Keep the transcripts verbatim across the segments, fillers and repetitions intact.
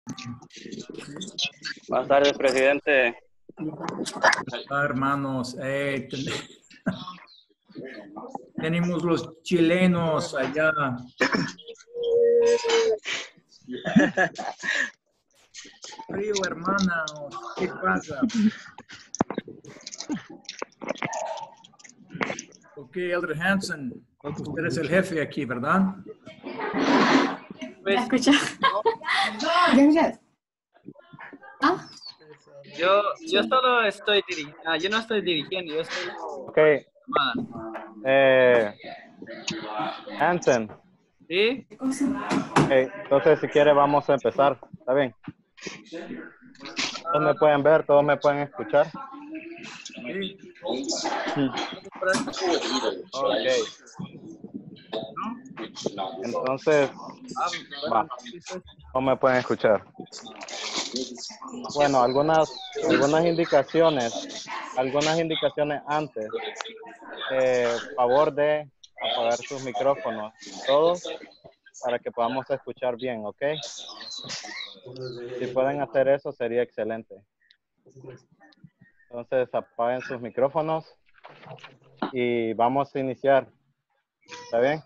Buenas tardes, presidente. Hola, hermanos. Eh, ten... Tenemos los chilenos allá. Frío, hermanos. ¿Qué pasa? Ok, Elder Hansen. Usted es el jefe aquí, ¿verdad? Pues, Escucha. ¿Ah? yo, yo solo estoy dirigiendo, ah, yo no estoy dirigiendo, yo estoy... Ok. Eh, Hansen. ¿Sí? Okay. Entonces, si quiere, vamos a empezar. ¿Está bien? Todos me pueden ver, todos me pueden escuchar. Sí. Ok. Entonces, va. No me pueden escuchar. Bueno, algunas, algunas indicaciones, algunas indicaciones antes. Eh, favor de apagar sus micrófonos, todos, para que podamos escuchar bien, ¿ok? Si pueden hacer eso, sería excelente. Entonces, apaguen sus micrófonos y vamos a iniciar. ¿Está bien?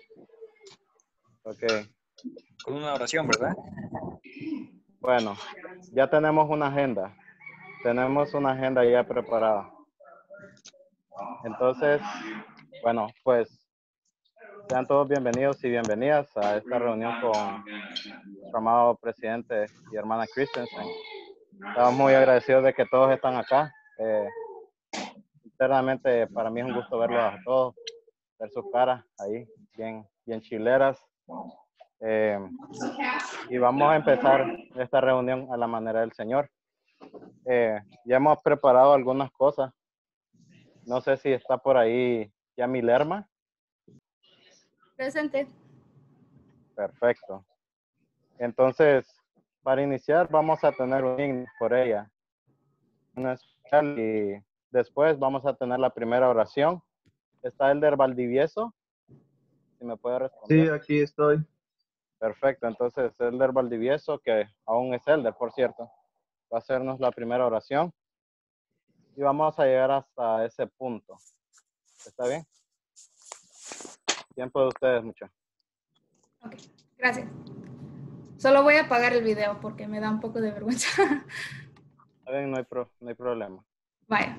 Ok. Con una oración, ¿verdad? Bueno, ya tenemos una agenda. Tenemos una agenda ya preparada. Entonces, bueno, pues sean todos bienvenidos y bienvenidas a esta reunión con nuestro amado presidente y hermana Christensen. Estamos muy agradecidos de que todos están acá. Eh, internamente, para mí es un gusto verlos a todos, ver sus caras ahí, bien, bien chileras. Eh, y vamos a empezar esta reunión a la manera del Señor. Eh, ya hemos preparado algunas cosas. No sé si está por ahí ya Milerma. Presente. Perfecto. Entonces, para iniciar, vamos a tener un himno por ella. Una especial, y después vamos a tener la primera oración. ¿Está Elder Valdivieso? Si me puede responder. Sí, aquí estoy. Perfecto. Entonces, Elder Valdivieso, que aún es Elder, por cierto, va a hacernos la primera oración. Y vamos a llegar hasta ese punto. ¿Está bien? Tiempo de ustedes, muchachos. Ok, gracias. Solo voy a apagar el video porque me da un poco de vergüenza. Está bien, no hay, pro, no hay problema. Vaya.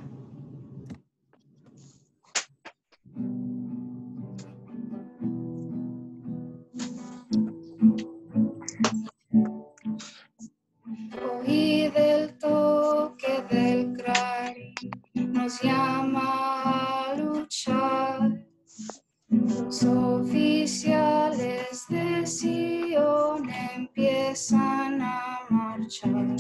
Oí del toque del cray, nos llama a luchar. Los oficiales de Sion empiezan a marchar.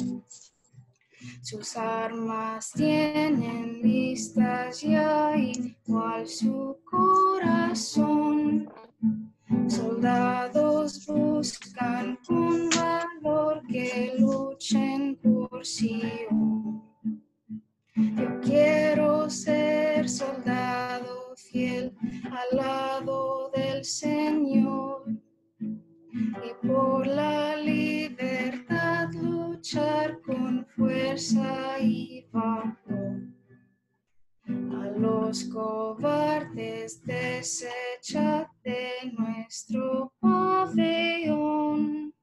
Sus armas tienen listas ya, igual su corazón. Soldados buscan con valor que luchen por Sion. Yo quiero ser soldado fiel al lado del Señor y por la libertad luchar con fuerza y valor. A los cobardes desechad de nuestro pabellón.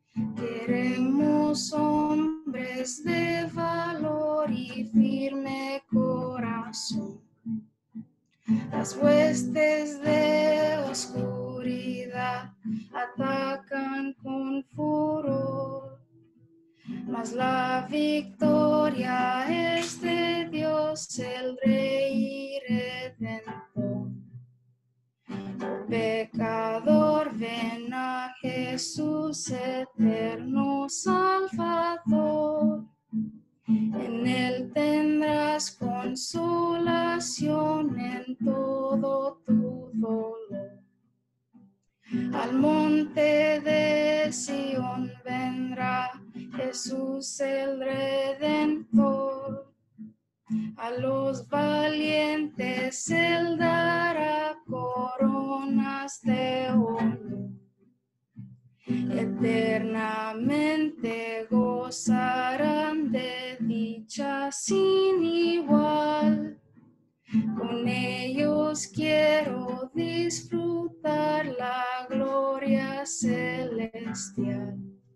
Queremos hombres de valor y firme corazón. Las huestes de oscuridad atacan con furor, mas la victoria es de Dios, el Rey Redentor. Oh, pecador, ven a Jesús, eterno Salvador. En Él tendrás consolación en todo tu dolor. Al monte de Sion vendrá Jesús el Redentor. A los valientes Él dará coronas de oro. Eternamente se gozarán de dicha sin igual. Con ellos quiero disfrutar la gloria celestial.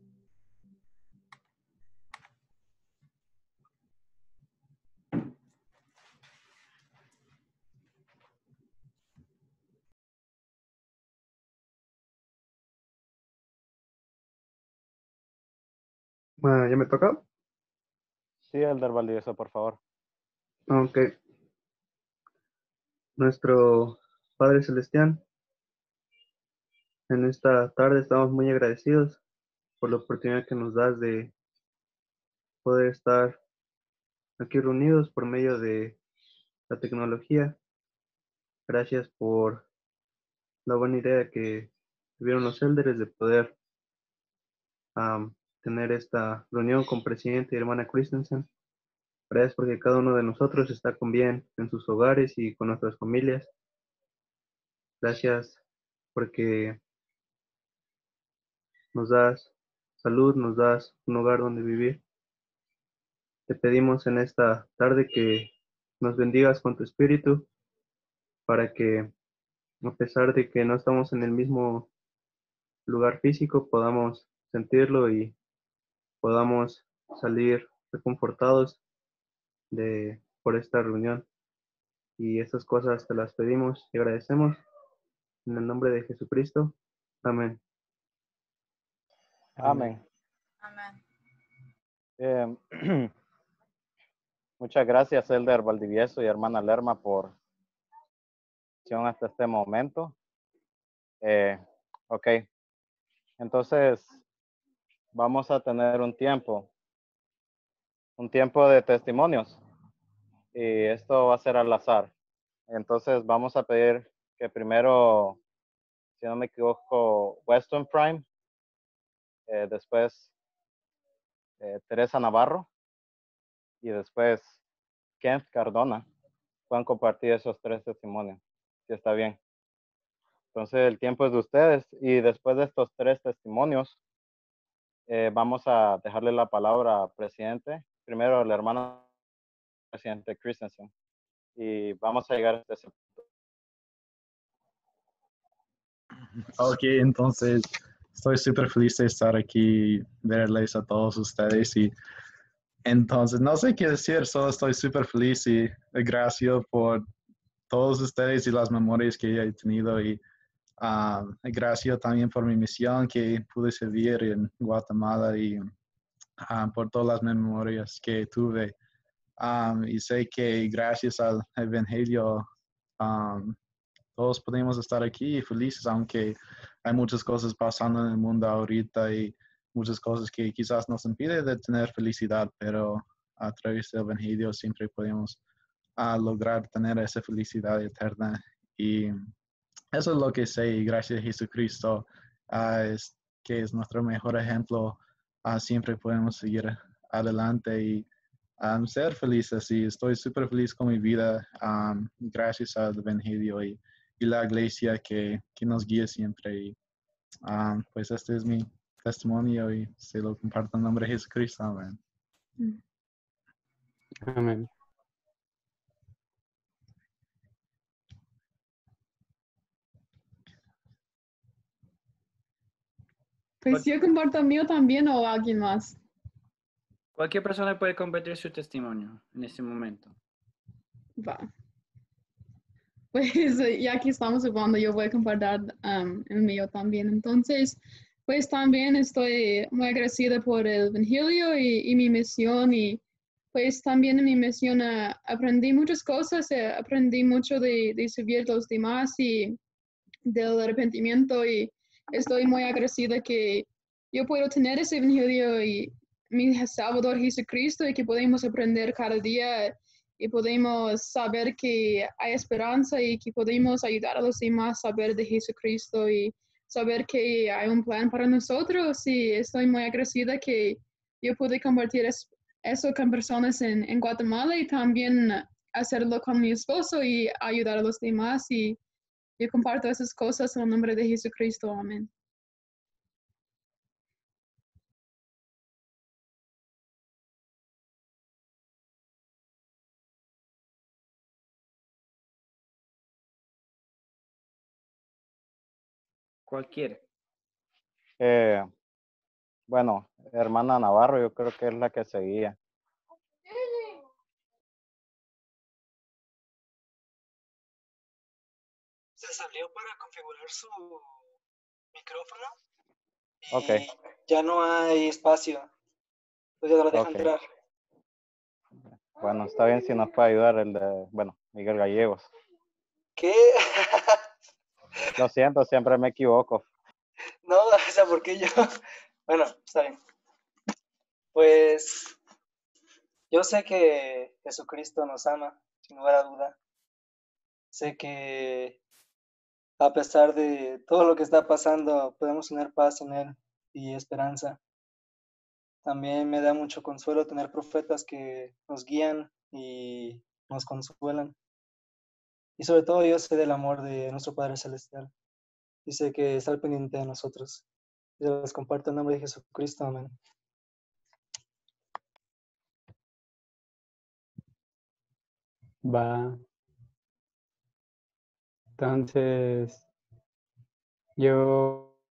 Ah, ¿ya me toca? Sí, Elder Valdivieso, por favor. Ok. Nuestro Padre Celestial, en esta tarde estamos muy agradecidos por la oportunidad que nos das de poder estar aquí reunidos por medio de la tecnología. Gracias por la buena idea que tuvieron los elders de poder am, tener esta reunión con presidente y hermana Christensen. Gracias porque cada uno de nosotros está con bien en sus hogares y con nuestras familias. Gracias porque nos das salud, nos das un hogar donde vivir. Te pedimos en esta tarde que nos bendigas con tu espíritu para que, a pesar de que no estamos en el mismo lugar físico, podamos sentirlo y podamos salir reconfortados de, por esta reunión. Y estas cosas te las pedimos y agradecemos en el nombre de Jesucristo. Amén. Amén. Amén. Eh, muchas gracias, Elder Valdivieso y hermana Lerma, por hasta este momento. Eh, ok, entonces vamos a tener un tiempo, un tiempo de testimonios y esto va a ser al azar. Entonces vamos a pedir que primero, si no me equivoco, Weston Prime, eh, después eh, Teresa Navarro y después Kent Cardona puedan compartir esos tres testimonios, si está bien. Entonces el tiempo es de ustedes y después de estos tres testimonios eh, vamos a dejarle la palabra al presidente, primero al hermano presidente Christensen, y vamos a llegar a ese punto. Ok, entonces estoy súper feliz de estar aquí, verles a todos ustedes y entonces no sé qué decir, solo estoy súper feliz y gracias por todos ustedes y las memorias que he tenido y uh, gracias también por mi misión que pude servir en Guatemala y uh, por todas las memorias que tuve. Um, y sé que gracias al Evangelio um, todos podemos estar aquí felices, aunque hay muchas cosas pasando en el mundo ahorita y muchas cosas que quizás nos impiden de tener felicidad, pero a través del Evangelio siempre podemos uh, lograr tener esa felicidad eterna. Y eso es lo que sé, y gracias a Jesucristo, uh, es, que es nuestro mejor ejemplo, uh, siempre podemos seguir adelante y um, ser felices. Y estoy súper feliz con mi vida, um, gracias al Evangelio y y la iglesia que, que nos guía siempre. Y, um, pues este es mi testimonio y se lo comparto en nombre de Jesucristo. Amén. Amén. Pues yo comparto el mío también o alguien más. Cualquier persona puede compartir su testimonio en este momento. Va. Pues ya que estamos hablando, yo voy a compartir um, el mío también. Entonces, pues también estoy muy agradecida por el Evangelio y, y mi misión. Y pues también en mi misión uh, aprendí muchas cosas, uh, aprendí mucho de, de servir a los demás y del arrepentimiento. Y estoy muy agradecida que yo puedo tener ese Evangelio y mi Salvador Jesucristo y que podemos aprender cada día y podemos saber que hay esperanza y que podemos ayudar a los demás a saber de Jesucristo y saber que hay un plan para nosotros. Y estoy muy agradecida que yo pude compartir eso con personas en, en Guatemala y también hacerlo con mi esposo y ayudar a los demás. Y yo comparto esas cosas en el nombre de Jesucristo. Amén. Cualquiera. Eh, bueno, hermana Navarro, yo creo que es la que seguía. Se salió para configurar su micrófono y Ok. ya no hay espacio. Entonces ya no la deja Ok. entrar. Bueno, está bien si nos puede ayudar el de, bueno, Miguel Gallegos. ¿Qué? Lo siento, siempre me equivoco. No, o sea, ¿por qué yo? Bueno, está bien. Pues yo sé que Jesucristo nos ama, sin lugar a duda. Sé que a pesar de todo lo que está pasando, podemos tener paz en Él y esperanza. También me da mucho consuelo tener profetas que nos guían y nos consuelan. Y sobre todo yo sé del amor de nuestro Padre Celestial. Y sé que está al pendiente de nosotros. Y les comparto en nombre de Jesucristo. Amén. Va. Entonces, yo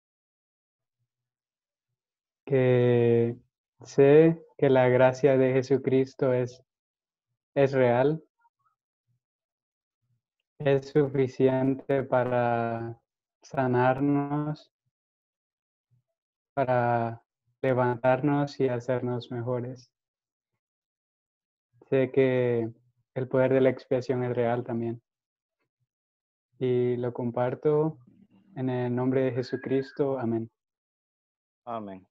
que sé que la gracia de Jesucristo es, es real, es suficiente para sanarnos, para levantarnos y hacernos mejores. Sé que el poder de la expiación es real también. Y lo comparto en el nombre de Jesucristo. Amén. Amén.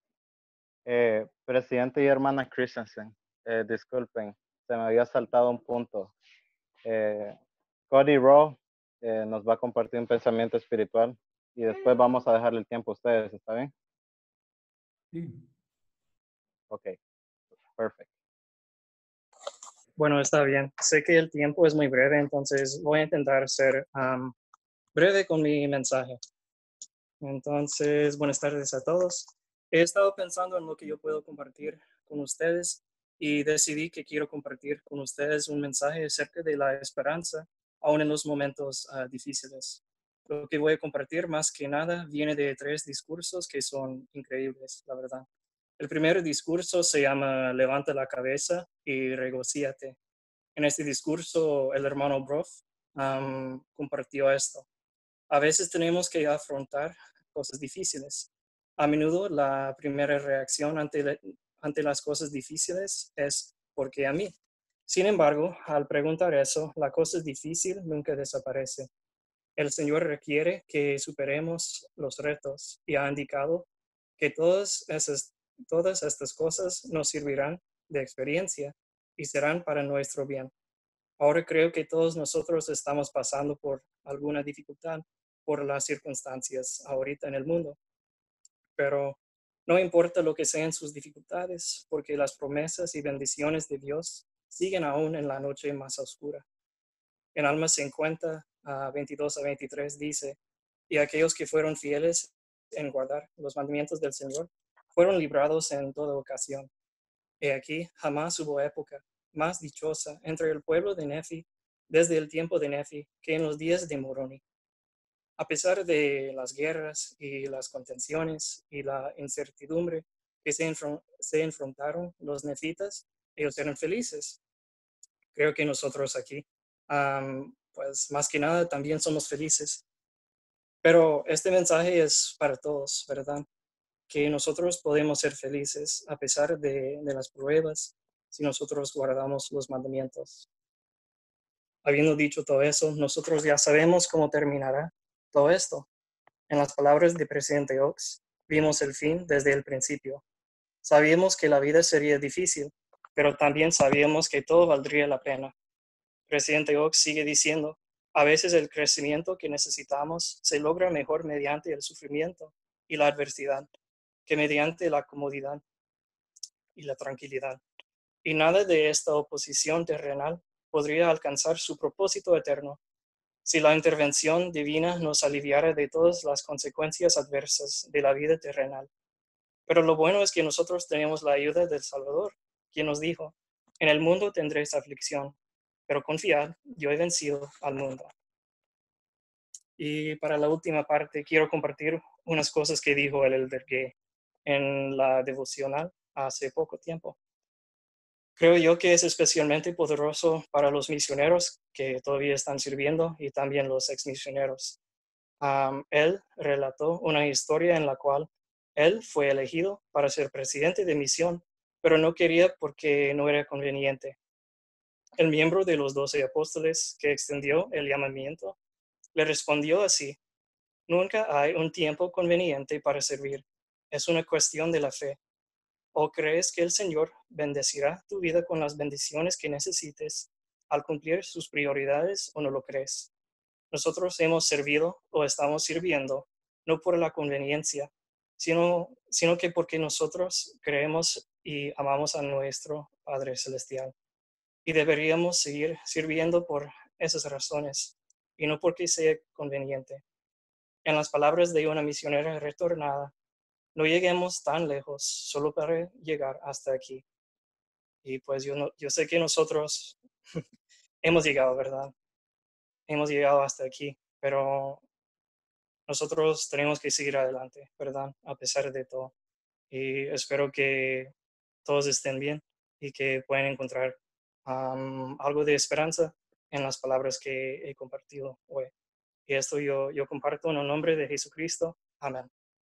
Eh, presidente y hermana Christensen, eh, disculpen, se me había saltado un punto. Eh, Cody Rowe eh, nos va a compartir un pensamiento espiritual y después vamos a dejarle el tiempo a ustedes, ¿está bien? Sí. Ok, perfecto. Bueno, está bien. Sé que el tiempo es muy breve, entonces voy a intentar ser um, breve con mi mensaje. Entonces, buenas tardes a todos. He estado pensando en lo que yo puedo compartir con ustedes y decidí que quiero compartir con ustedes un mensaje acerca de la esperanza, aún en los momentos uh, difíciles. Lo que voy a compartir más que nada viene de tres discursos que son increíbles, la verdad. El primer discurso se llama Levanta la cabeza y regocíate. En este discurso, el hermano Broff um, compartió esto. A veces tenemos que afrontar cosas difíciles. A menudo la primera reacción ante, le, ante las cosas difíciles es ¿por qué a mí? Sin embargo, al preguntar eso, la cosa difícil nunca desaparece. El Señor requiere que superemos los retos y ha indicado que todas esas, todas estas cosas nos servirán de experiencia y serán para nuestro bien. Ahora creo que todos nosotros estamos pasando por alguna dificultad por las circunstancias ahorita en el mundo, pero no importa lo que sean sus dificultades, porque las promesas y bendiciones de Dios siguen aún en la noche más oscura. En Almas cincuenta, veintidós a veintitrés dice, y aquellos que fueron fieles en guardar los mandamientos del Señor fueron librados en toda ocasión. He aquí, jamás hubo época más dichosa entre el pueblo de Nefi desde el tiempo de Nefi que en los días de Moroni. A pesar de las guerras y las contenciones y la incertidumbre que se, enfront se enfrentaron los nefitas, ellos eran felices. Creo que nosotros aquí, um, pues más que nada, también somos felices. Pero este mensaje es para todos, ¿verdad? Que nosotros podemos ser felices a pesar de, de las pruebas si nosotros guardamos los mandamientos. Habiendo dicho todo eso, nosotros ya sabemos cómo terminará todo esto. En las palabras del presidente Oaks, vimos el fin desde el principio. Sabíamos que la vida sería difícil, pero también sabíamos que todo valdría la pena. El presidente Oaks sigue diciendo, a veces el crecimiento que necesitamos se logra mejor mediante el sufrimiento y la adversidad que mediante la comodidad y la tranquilidad. Y nada de esta oposición terrenal podría alcanzar su propósito eterno si la intervención divina nos aliviara de todas las consecuencias adversas de la vida terrenal. Pero lo bueno es que nosotros tenemos la ayuda del Salvador, quien nos dijo, en el mundo tendréis aflicción, pero confiad, yo he vencido al mundo. Y para la última parte, quiero compartir unas cosas que dijo el elder Gay en la devocional hace poco tiempo. Creo yo que es especialmente poderoso para los misioneros que todavía están sirviendo y también los exmisioneros. Um, él relató una historia en la cual él fue elegido para ser presidente de misión, pero no quería porque no era conveniente. El miembro de los doce apóstoles que extendió el llamamiento le respondió así: nunca hay un tiempo conveniente para servir. Es una cuestión de la fe. ¿O crees que el Señor bendecirá tu vida con las bendiciones que necesites al cumplir sus prioridades o no lo crees? Nosotros hemos servido o estamos sirviendo no por la conveniencia, sino, sino que porque nosotros creemos y amamos a nuestro Padre Celestial. Y deberíamos seguir sirviendo por esas razones y no porque sea conveniente. En las palabras de una misionera retornada, no lleguemos tan lejos solo para llegar hasta aquí. Y pues yo, no, yo sé que nosotros hemos llegado, ¿verdad? Hemos llegado hasta aquí, pero nosotros tenemos que seguir adelante, ¿verdad? A pesar de todo. Y espero que todos estén bien y que puedan encontrar um, algo de esperanza en las palabras que he compartido hoy. Y esto yo, yo comparto en el nombre de Jesucristo. Amén.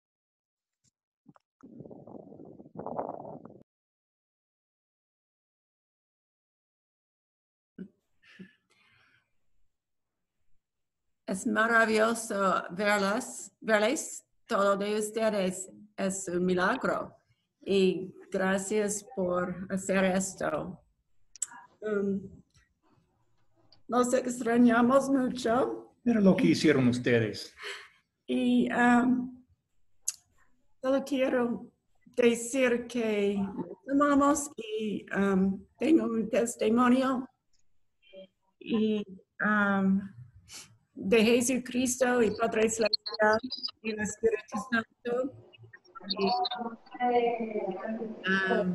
Es maravilloso verlas, verles, todo de ustedes es un milagro. Y gracias por hacer esto. Um, nos extrañamos mucho. Mira lo que hicieron ustedes. Y um, solo quiero decir que amamos y um, tengo un testimonio. Y um, de Jesucristo y Padre Celestial y el Espíritu Santo. Y, um,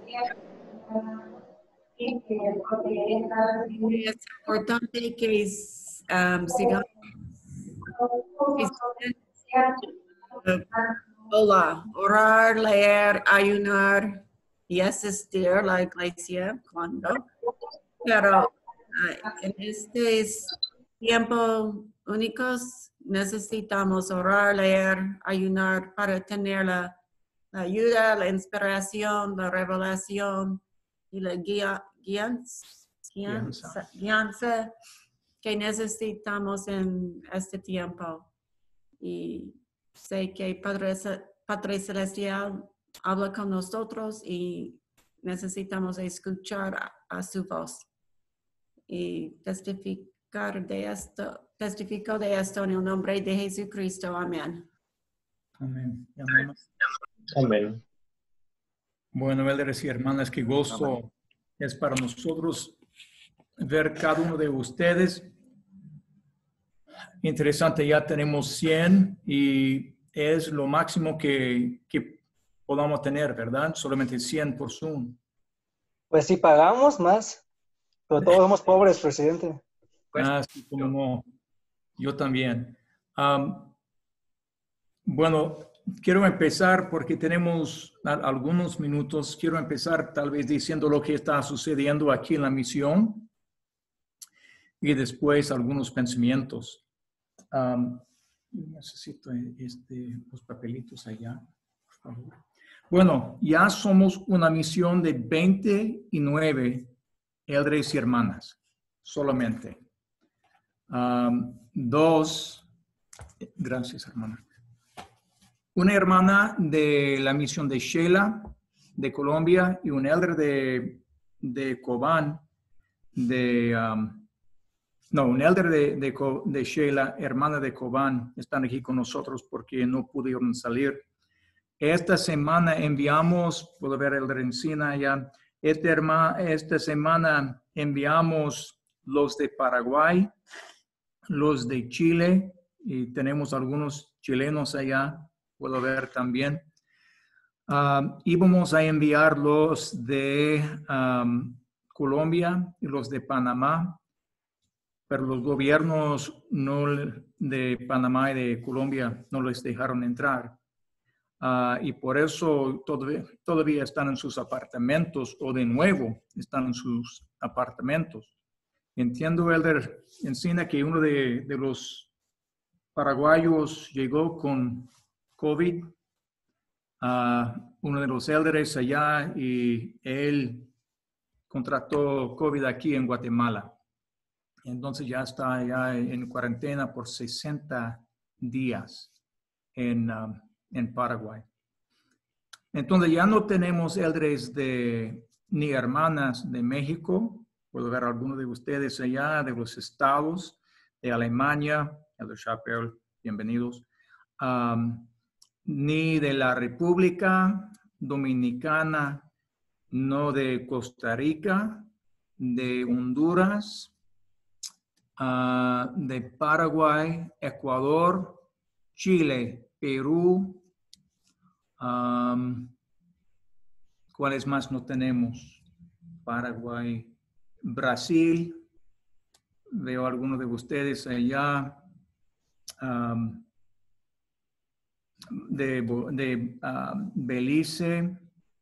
es importante que um, sigamos hola, orar, leer, ayunar y asistir a la iglesia cuando, pero uh, en este tiempo únicos necesitamos orar, leer, ayunar para tener la, la ayuda, la inspiración, la revelación y la guía, guianza, guianza, guianza que necesitamos en este tiempo. Y sé que Padre, Padre Celestial habla con nosotros y necesitamos escuchar a, a su voz y testificar de esto, testifico de esto en el nombre de Jesucristo. Amén. Amén. Amén. Amén. Bueno, elders y hermanas, qué gozo Amén. Es para nosotros ver cada uno de ustedes. Interesante, ya tenemos cien y es lo máximo que, que podamos tener, ¿verdad? Solamente cien por Zoom. Pues si pagamos más, pero todos somos pobres, presidente. Ah, sí, como no. Yo también. Um, bueno, quiero empezar porque tenemos algunos minutos. Quiero empezar tal vez diciendo lo que está sucediendo aquí en la misión y después algunos pensamientos. Um, necesito este, los papelitos allá, por favor. Bueno, ya somos una misión de veintinueve elders y hermanas, solamente. Um, dos, gracias hermana. Una hermana de la misión de Sheila, de Colombia, y un elder de, de Cobán, de... Um, No, un elder de, de, de Sheila, hermana de Cobán, están aquí con nosotros porque no pudieron salir. Esta semana enviamos, puedo ver elder Encina ya, esta, herma, esta semana enviamos los de Paraguay, los de Chile, y tenemos algunos chilenos allá, puedo ver también. Um, íbamos a enviar los de um, Colombia y los de Panamá, pero los gobiernos no, de Panamá y de Colombia no les dejaron entrar. Uh, y por eso todavía, todavía están en sus apartamentos o de nuevo están en sus apartamentos. Entiendo, Elder Encina, que uno de, de los paraguayos llegó con COVID, uh, uno de los elders allá, y él contrató COVID aquí en Guatemala. Entonces ya está ya en cuarentena por sesenta días en, um, en Paraguay. Entonces ya no tenemos elders de, ni hermanas de México. Puedo ver a algunos de ustedes allá, de los estados, de Alemania, Elder Chappell, bienvenidos, um, ni de la República Dominicana, no de Costa Rica, de Honduras, Uh, de Paraguay, Ecuador, Chile, Perú. Um, ¿Cuáles más no tenemos? Paraguay, Brasil. Veo a algunos de ustedes allá. Um, de de uh, Belice.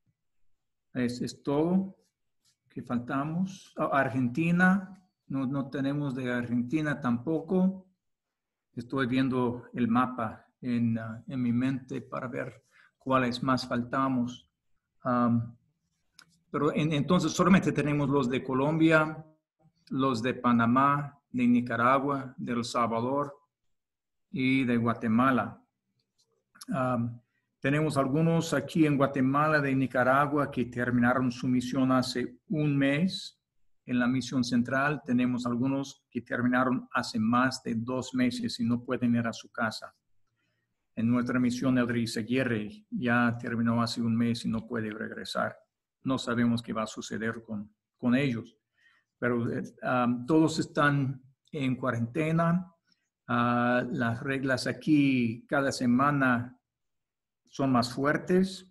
Es, es todo que faltamos. Oh, Argentina. No, no tenemos de Argentina tampoco. Estoy viendo el mapa en, uh, en mi mente para ver cuáles más faltamos. Um, pero en, entonces solamente tenemos los de Colombia, los de Panamá, de Nicaragua, de El Salvador y de Guatemala. Um, tenemos algunos aquí en Guatemala, de Nicaragua, que terminaron su misión hace un mes. En la misión central tenemos algunos que terminaron hace más de dos meses y no pueden ir a su casa. En nuestra misión, el Izaguirre ya terminó hace un mes y no puede regresar. No sabemos qué va a suceder con, con ellos. Pero um, todos están en cuarentena. Uh, las reglas aquí cada semana son más fuertes.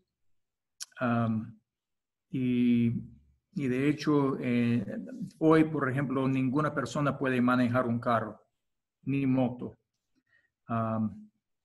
Um, y... Y de hecho, eh, hoy, por ejemplo, ninguna persona puede manejar un carro, ni moto. Um,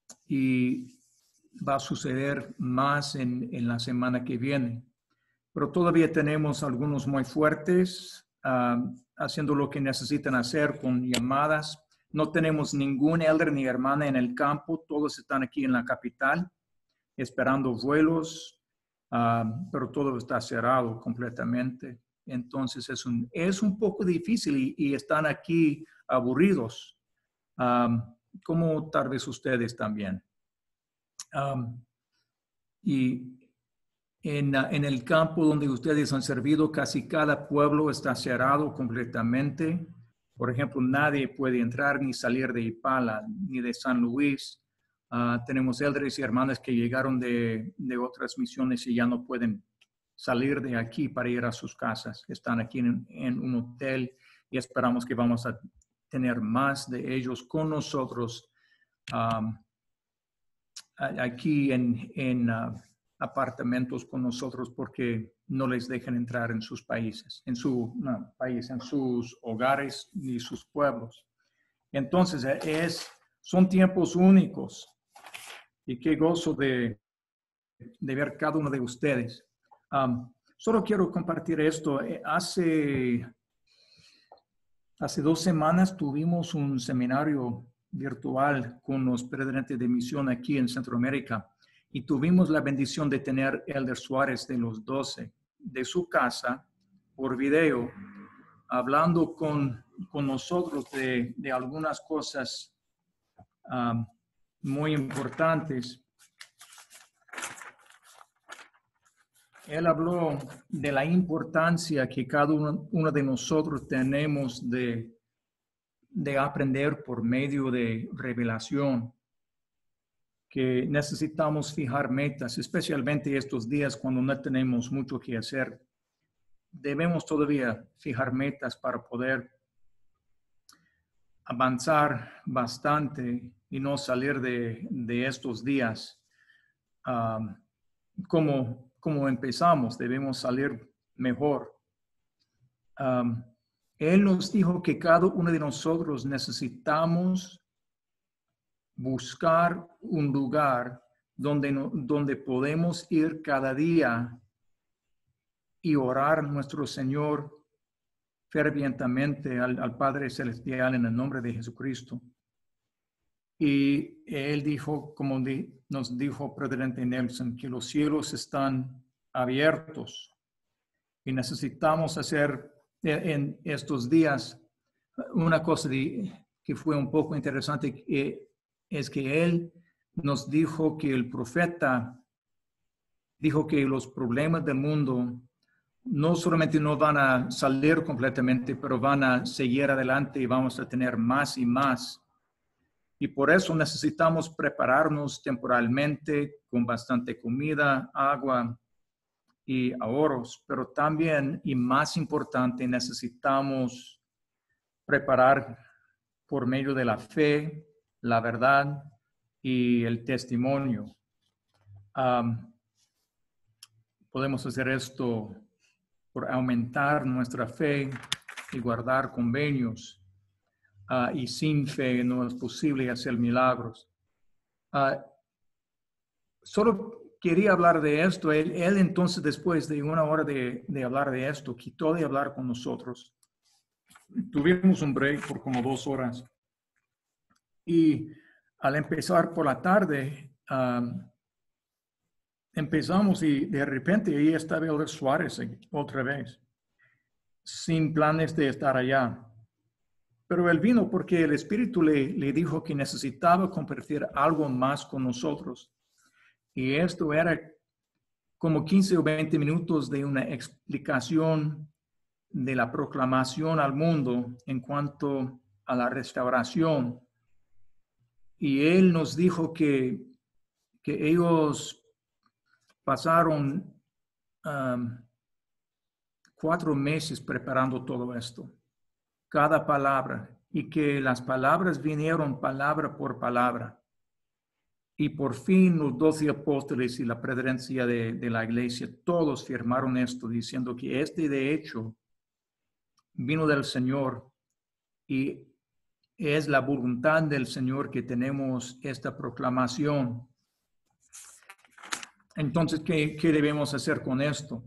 y va a suceder más en, en la semana que viene. Pero todavía tenemos algunos muy fuertes, uh, haciendo lo que necesitan hacer con llamadas. No tenemos ningún elder ni hermana en el campo. Todos están aquí en la capital, esperando vuelos. Uh, pero todo está cerrado completamente. Entonces es un, es un poco difícil y, y están aquí aburridos, um, como tal vez ustedes también. Um, y en, uh, en el campo donde ustedes han servido, casi cada pueblo está cerrado completamente. Por ejemplo, nadie puede entrar ni salir de Ipala, ni de San Luis. Uh, tenemos elders y hermanas que llegaron de, de otras misiones y ya no pueden salir de aquí para ir a sus casas. Están aquí en, en un hotel y esperamos que vamos a tener más de ellos con nosotros um, aquí en, en uh, apartamentos con nosotros, porque no les dejan entrar en sus países, en su no, país, en sus hogares ni sus pueblos. Entonces es, son tiempos únicos. Y qué gozo de, de ver cada uno de ustedes. Um, solo quiero compartir esto. Hace, hace dos semanas tuvimos un seminario virtual con los presidentes de misión aquí en Centroamérica y tuvimos la bendición de tener Elder Suárez de los doce de su casa por video, hablando con, con nosotros de, de algunas cosas um, muy importantes. Él habló de la importancia que cada uno, uno de nosotros tenemos de, de aprender por medio de revelación, que necesitamos fijar metas, especialmente estos días cuando no tenemos mucho que hacer. Debemos todavía fijar metas para poder avanzar bastante y no salir de, de estos días um, como, como empezamos. Debemos salir mejor. Um, Él nos dijo que cada uno de nosotros necesitamos buscar un lugar donde, no, donde podemos ir cada día y orar a nuestro Señor fervientemente al, al Padre Celestial en el nombre de Jesucristo. Y Él dijo, como di, nos dijo Presidente Nelson, que los cielos están abiertos y necesitamos hacer en estos días una cosa de, que fue un poco interesante, eh, es que Él nos dijo que el profeta dijo que los problemas del mundo no solamente no van a salir completamente, pero van a seguir adelante y vamos a tener más y más. Y por eso necesitamos prepararnos temporalmente con bastante comida, agua y ahorros, pero también, y más importante, necesitamos preparar por medio de la fe, la verdad y el testimonio. Um, podemos hacer esto por aumentar nuestra fe y guardar convenios. Uh, y sin fe no es posible hacer milagros. Uh, solo quería hablar de esto. Él, él entonces, después de una hora de, de hablar de esto, quitó de hablar con nosotros. Tuvimos un break por como dos horas. Y al empezar por la tarde, um, empezamos y de repente ahí estaba Elder Suárez otra vez, sin planes de estar allá. Pero él vino porque el Espíritu le, le dijo que necesitaba compartir algo más con nosotros. Y esto era como quince o veinte minutos de una explicación de la proclamación al mundo en cuanto a la restauración. Y él nos dijo que, que ellos pasaron um, cuatro meses preparando todo esto, cada palabra, y que las palabras vinieron palabra por palabra. Y por fin los doce apóstoles y la presidencia de, de la iglesia, todos firmaron esto, diciendo que este de hecho vino del Señor y es la voluntad del Señor que tenemos esta proclamación. Entonces, ¿qué, qué debemos hacer con esto?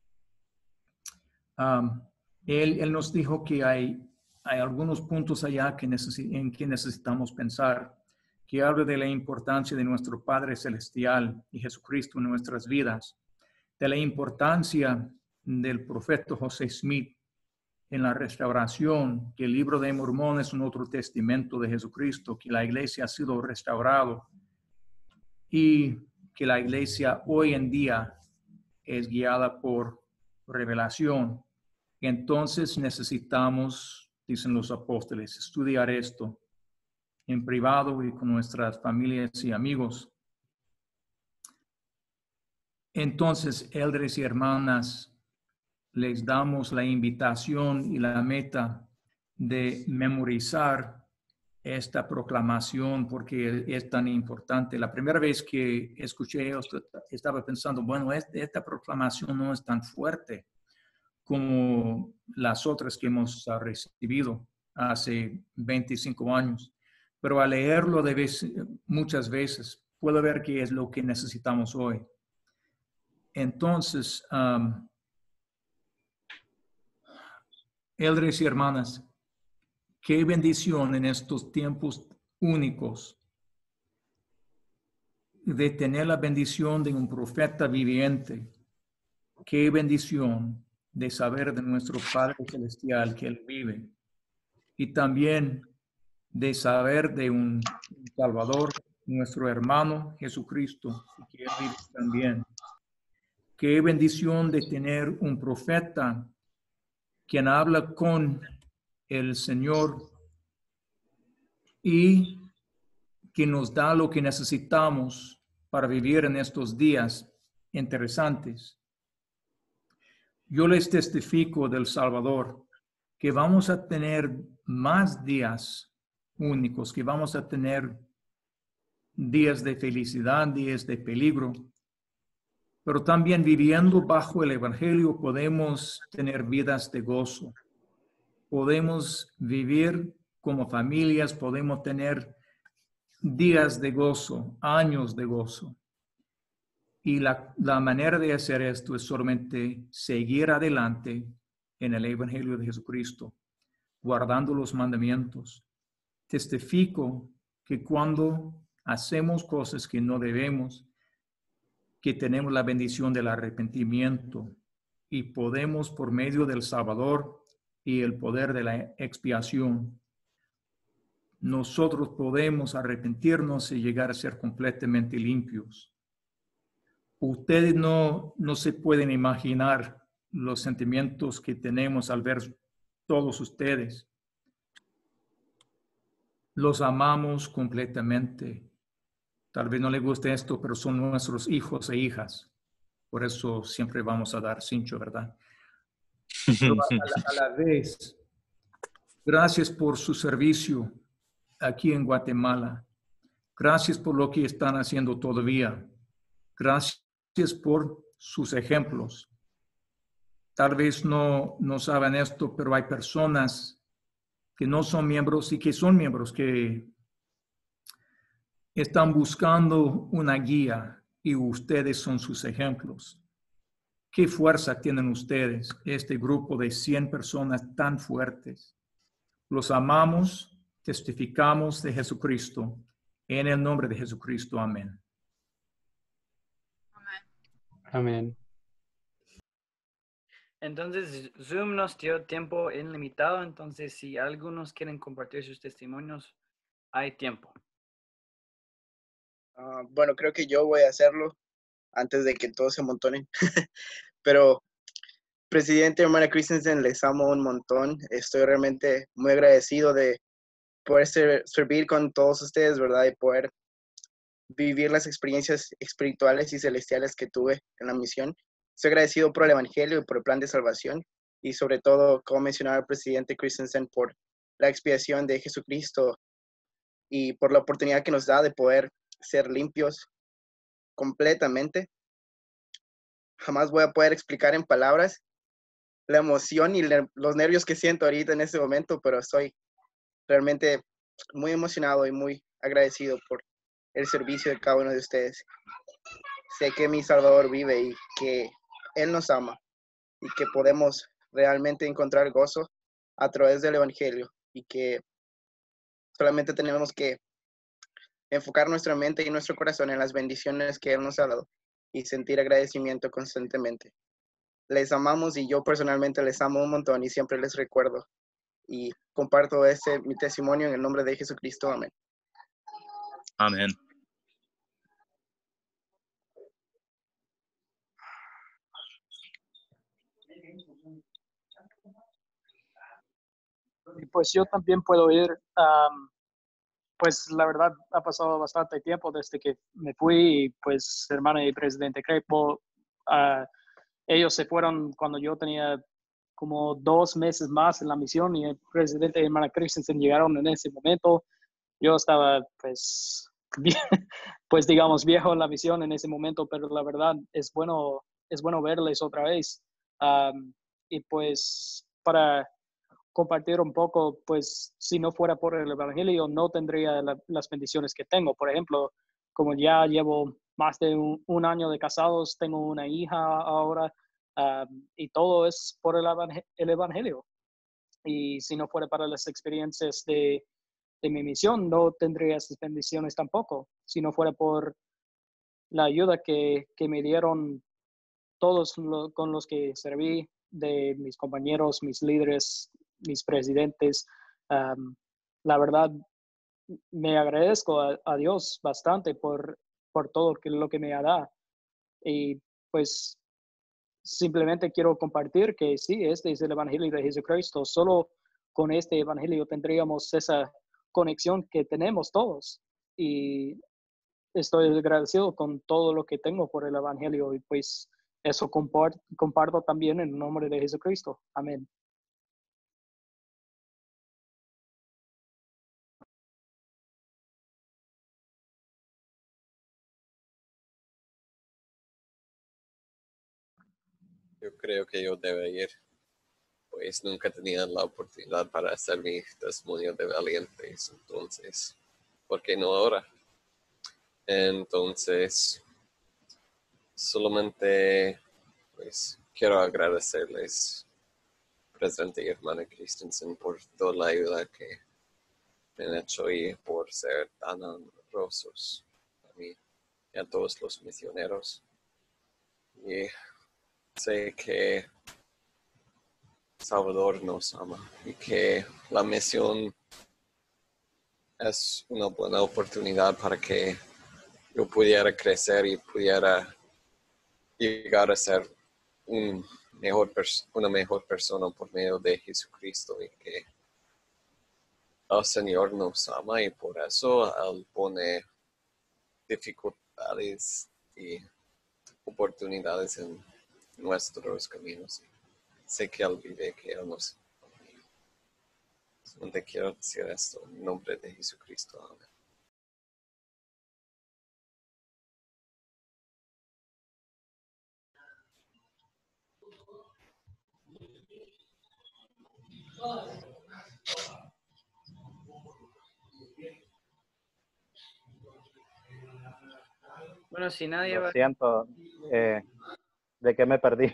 Um, él, él nos dijo que hay, hay algunos puntos allá que necesi- en que necesitamos pensar, que habla de la importancia de nuestro Padre Celestial y Jesucristo en nuestras vidas, de la importancia del profeta José Smith en la restauración, que el libro de Mormón es un otro testamento de Jesucristo, que la iglesia ha sido restaurado y que la iglesia hoy en día es guiada por revelación. Entonces necesitamos, dicen los apóstoles, estudiar esto en privado y con nuestras familias y amigos. Entonces, eldres y hermanas, les damos la invitación y la meta de memorizar esta proclamación porque es tan importante. La primera vez que escuché esto, estaba pensando, bueno, esta proclamación no es tan fuerte como las otras que hemos recibido hace veinticinco años. Pero al leerlo de vez, muchas veces, puedo ver que es lo que necesitamos hoy. Entonces, um, eldres y hermanas, qué bendición en estos tiempos únicos de tener la bendición de un profeta viviente. Qué bendición de saber de nuestro Padre Celestial que Él vive. Y también de saber de un Salvador, nuestro hermano Jesucristo, que Él vive también. Qué bendición de tener un profeta quien habla con el Señor y que nos da lo que necesitamos para vivir en estos días interesantes. Yo les testifico del Salvador que vamos a tener más días únicos, que vamos a tener días de felicidad, días de peligro, pero también viviendo bajo el Evangelio podemos tener vidas de gozo. podemos vivir como familias, podemos tener días de gozo, años de gozo. Y la, la manera de hacer esto es solamente seguir adelante en el Evangelio de Jesucristo, guardando los mandamientos. Testifico que cuando hacemos cosas que no debemos, que tenemos la bendición del arrepentimiento y podemos por medio del Salvador y el poder de la expiación, nosotros podemos arrepentirnos y llegar a ser completamente limpios. Ustedes no, no se pueden imaginar los sentimientos que tenemos al ver todos ustedes. Los amamos completamente. Tal vez no les guste esto, pero son nuestros hijos e hijas. Por eso siempre vamos a dar cincho, ¿verdad? Pero a, a, la, a la vez, gracias por su servicio aquí en Guatemala. Gracias por lo que están haciendo todavía. Gracias por sus ejemplos. Tal vez no, no saben esto, pero hay personas que no son miembros y que son miembros que están buscando una guía y ustedes son sus ejemplos. ¿Qué fuerza tienen ustedes, este grupo de cien personas tan fuertes? Los amamos, testificamos de Jesucristo. En el nombre de Jesucristo, amén. Amén. Entonces, Zoom nos dio tiempo ilimitado, entonces si algunos quieren compartir sus testimonios, hay tiempo. Uh, bueno, creo que yo voy a hacerlo antes de que todos se amontonen. Pero, presidente, hermana Christensen, les amo un montón. Estoy realmente muy agradecido de poder ser, servir con todos ustedes, ¿verdad? Y poder vivir las experiencias espirituales y celestiales que tuve en la misión. Estoy agradecido por el Evangelio y por el plan de salvación. Y sobre todo, como mencionaba el presidente Christensen, por la expiación de Jesucristo y por la oportunidad que nos da de poder ser limpios completamente. Jamás voy a poder explicar en palabras la emoción y le, los nervios que siento ahorita en este momento, pero estoy realmente muy emocionado y muy agradecido por el servicio de cada uno de ustedes. Sé que mi Salvador vive y que Él nos ama y que podemos realmente encontrar gozo a través del Evangelio y que solamente tenemos que enfocar nuestra mente y nuestro corazón en las bendiciones que Él nos ha dado y sentir agradecimiento constantemente. Les amamos y yo personalmente les amo un montón y siempre les recuerdo y comparto este mi testimonio en el nombre de Jesucristo. Amén. Amén. Y pues yo también puedo ir. Um, pues la verdad ha pasado bastante tiempo desde que me fui y pues hermana y presidente Crepo, uh, ellos se fueron cuando yo tenía como dos meses más en la misión y el presidente y hermana Christensen llegaron en ese momento. Yo estaba pues, bien, pues digamos viejo en la misión en ese momento, pero la verdad es bueno, es bueno verles otra vez. Um, y pues para compartir un poco, pues si no fuera por el Evangelio no tendría la, las bendiciones que tengo. Por ejemplo, como ya llevo más de un, un año de casados, tengo una hija ahora, um, y todo es por el, el Evangelio. Y si no fuera para las experiencias de, de mi misión, no tendría esas bendiciones tampoco. Si no fuera por la ayuda que, que me dieron todos lo, con los que serví, de mis compañeros, mis líderes, mis presidentes, um, la verdad me agradezco a, a Dios bastante por, por todo que, lo que me ha dado. Y pues simplemente quiero compartir que sí, este es el Evangelio de Jesucristo. Solo con este Evangelio tendríamos esa conexión que tenemos todos. Y estoy agradecido con todo lo que tengo por el Evangelio y pues eso comparto, comparto también en el nombre de Jesucristo. Amén. Yo creo que yo debo ir. pues nunca tenía la oportunidad para hacer mi testimonio de valientes. Entonces, ¿por qué no ahora? Entonces, solamente pues quiero agradecerles, presidente y hermana Christensen, por toda la ayuda que me han hecho y por ser tan honrosos a mí y a todos los misioneros. Y sé que Salvador nos ama y que la misión es una buena oportunidad para que yo pudiera crecer y pudiera llegar a ser un mejor una mejor persona por medio de Jesucristo, y que el Señor nos ama y por eso Él pone dificultades y oportunidades en nuestros caminos. Sé que Él vive, que Él nos ama. Solamente quiero decir esto en nombre de Jesucristo. Amén. Bueno, si nadie Lo va... siento, eh, ¿de qué me perdí?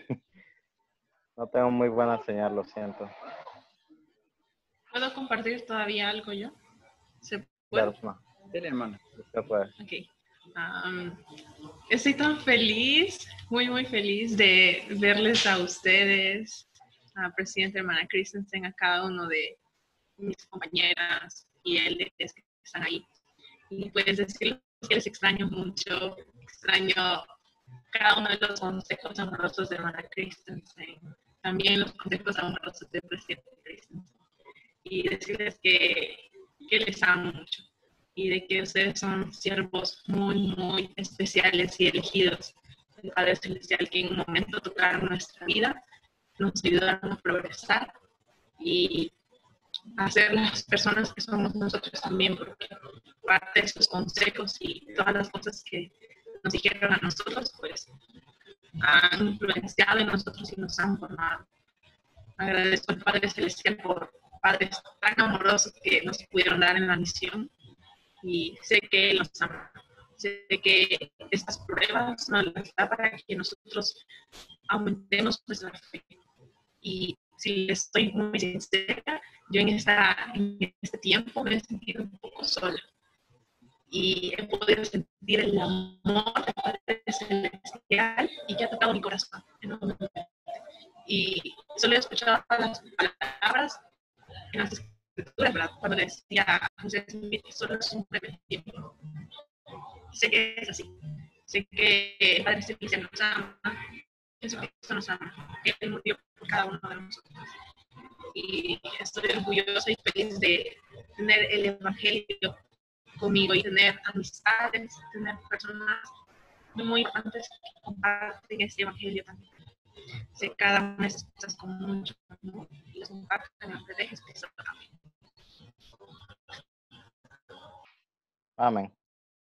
No tengo muy buena señal, lo siento. ¿Puedo compartir todavía algo yo? ¿Se Claro, puede? no. Dile, hermano. Usted puede. Ok. Um, estoy tan feliz, muy, muy feliz de verles a ustedes, a presidente hermana Christensen, a cada uno de mis compañeras y él que están ahí. Y pues decirles que les extraño mucho, extraño cada uno de los consejos amorosos de hermana Christensen, también los consejos amorosos del presidente Christensen. Y decirles que, que les amo mucho y de que ustedes son siervos muy, muy especiales y elegidos del Padre Celestial, que en un momento tocaron nuestra vida, nos ayudaron a progresar y a ser las personas que somos nosotros también, porque parte de sus consejos y todas las cosas que nos dijeron a nosotros, pues han influenciado en nosotros y nos han formado. Agradezco al Padre Celestial por padres tan amorosos que nos pudieron dar en la misión, y sé que Él nos ama. Sé que estas pruebas nos las da para que nosotros aumentemos nuestra fe. Y si les estoy muy sincera, yo en, esta, en este tiempo me he sentido un poco sola. Y he podido sentir el amor del Padre Celestial y que ha tocado mi corazón enormemente. Y solo he escuchado las palabras en las escrituras, ¿verdad? Cuando decía José Smith, solo es un breve tiempo. Sé que es así. Sé que el Padre Celestial nos ama, Jesucristo nos ama. Él murió por cada uno de nosotros. Y estoy orgullosa y feliz de tener el Evangelio conmigo y tener amistades, tener personas muy importantes que comparten este Evangelio también. Sé que cada una de esas cosas con mucho amor y las comparten en nombre de Jesucristo. Amén. Amén.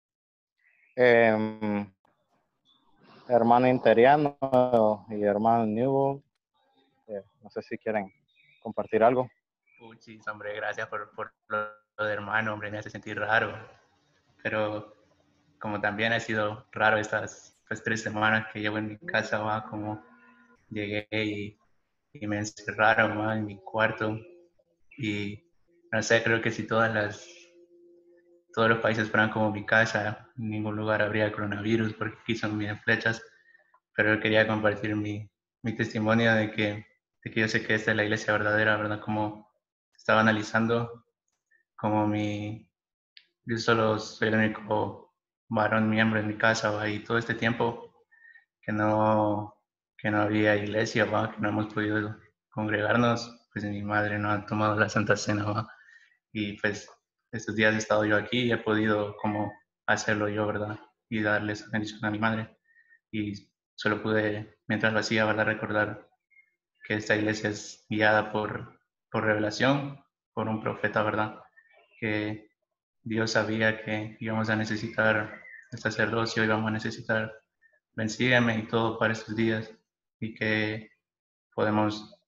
Eh, hermano Interiano y hermano Newell, eh, no sé si quieren compartir algo. Puchis, hombre, gracias por, por lo de hermano, hombre, me hace sentir raro. Pero como también ha sido raro estas, estas tres semanas que llevo en mi casa, va, como llegué y, y me encerraron, va, en mi cuarto. Y no sé, creo que si todas las todos los países fueran como mi casa, en ningún lugar habría coronavirus, porque aquí son bien flechas. Pero yo quería compartir mi, mi testimonio de que, de que yo sé que esta es la iglesia verdadera, ¿verdad? Como estaba analizando, como mi, yo solo soy el único varón miembro en mi casa, ¿va? Y todo este tiempo que no, que no había iglesia, ¿va? Que no hemos podido congregarnos, pues mi madre no ha tomado la Santa Cena, ¿va? Y pues estos días he estado yo aquí y he podido como hacerlo yo, ¿verdad? Y darles bendición a mi madre. Y solo pude, mientras lo hacía, ¿verdad?, recordar que esta iglesia es guiada por, por revelación, por un profeta, ¿verdad? Que Dios sabía que íbamos a necesitar el sacerdocio, íbamos a necesitar bensígueme y todo para estos días, y que podemos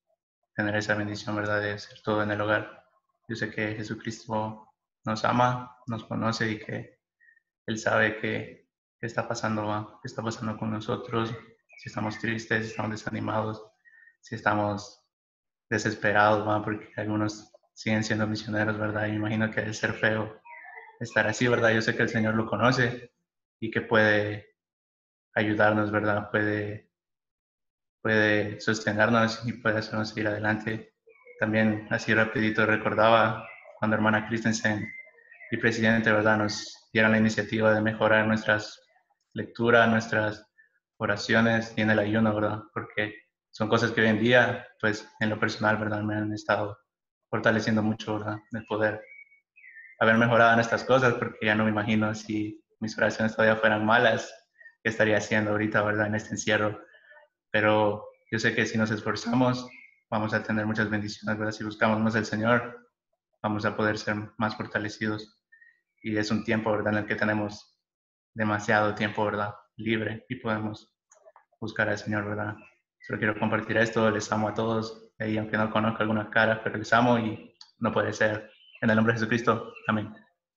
tener esa bendición, ¿verdad? De hacer todo en el hogar. Yo sé que Jesucristo nos ama, nos conoce y que Él sabe que, que está pasando, ¿va? qué está pasando con nosotros, si estamos tristes, si estamos desanimados, si estamos desesperados, ¿va? Porque algunos siguen siendo misioneros, ¿verdad? Y me imagino que debe ser feo estar así, ¿verdad? Yo sé que el Señor lo conoce y que puede ayudarnos, ¿verdad? Puede, puede sostenernos y puede hacernos ir adelante. También así rapidito recordaba cuando hermana Christensen y presidente, ¿verdad? Nos dieron la iniciativa de mejorar nuestras lecturas, nuestras oraciones y en el ayuno, ¿verdad? Porque son cosas que hoy en día, pues en lo personal, ¿verdad? Me han estado fortaleciendo mucho, ¿verdad? El poder haber mejorado en estas cosas, porque ya no me imagino si mis oraciones todavía fueran malas, qué estaría haciendo ahorita, ¿verdad? En este encierro. Pero yo sé que si nos esforzamos, vamos a tener muchas bendiciones, ¿verdad? Si buscamos más del Señor, vamos a poder ser más fortalecidos. Y es un tiempo, ¿verdad? En el que tenemos demasiado tiempo, ¿verdad? Libre y podemos buscar al Señor, ¿verdad? Solo quiero compartir esto, les amo a todos, y aunque no conozco algunas caras, pero les amo y no puede ser. En el nombre de Jesucristo, amén.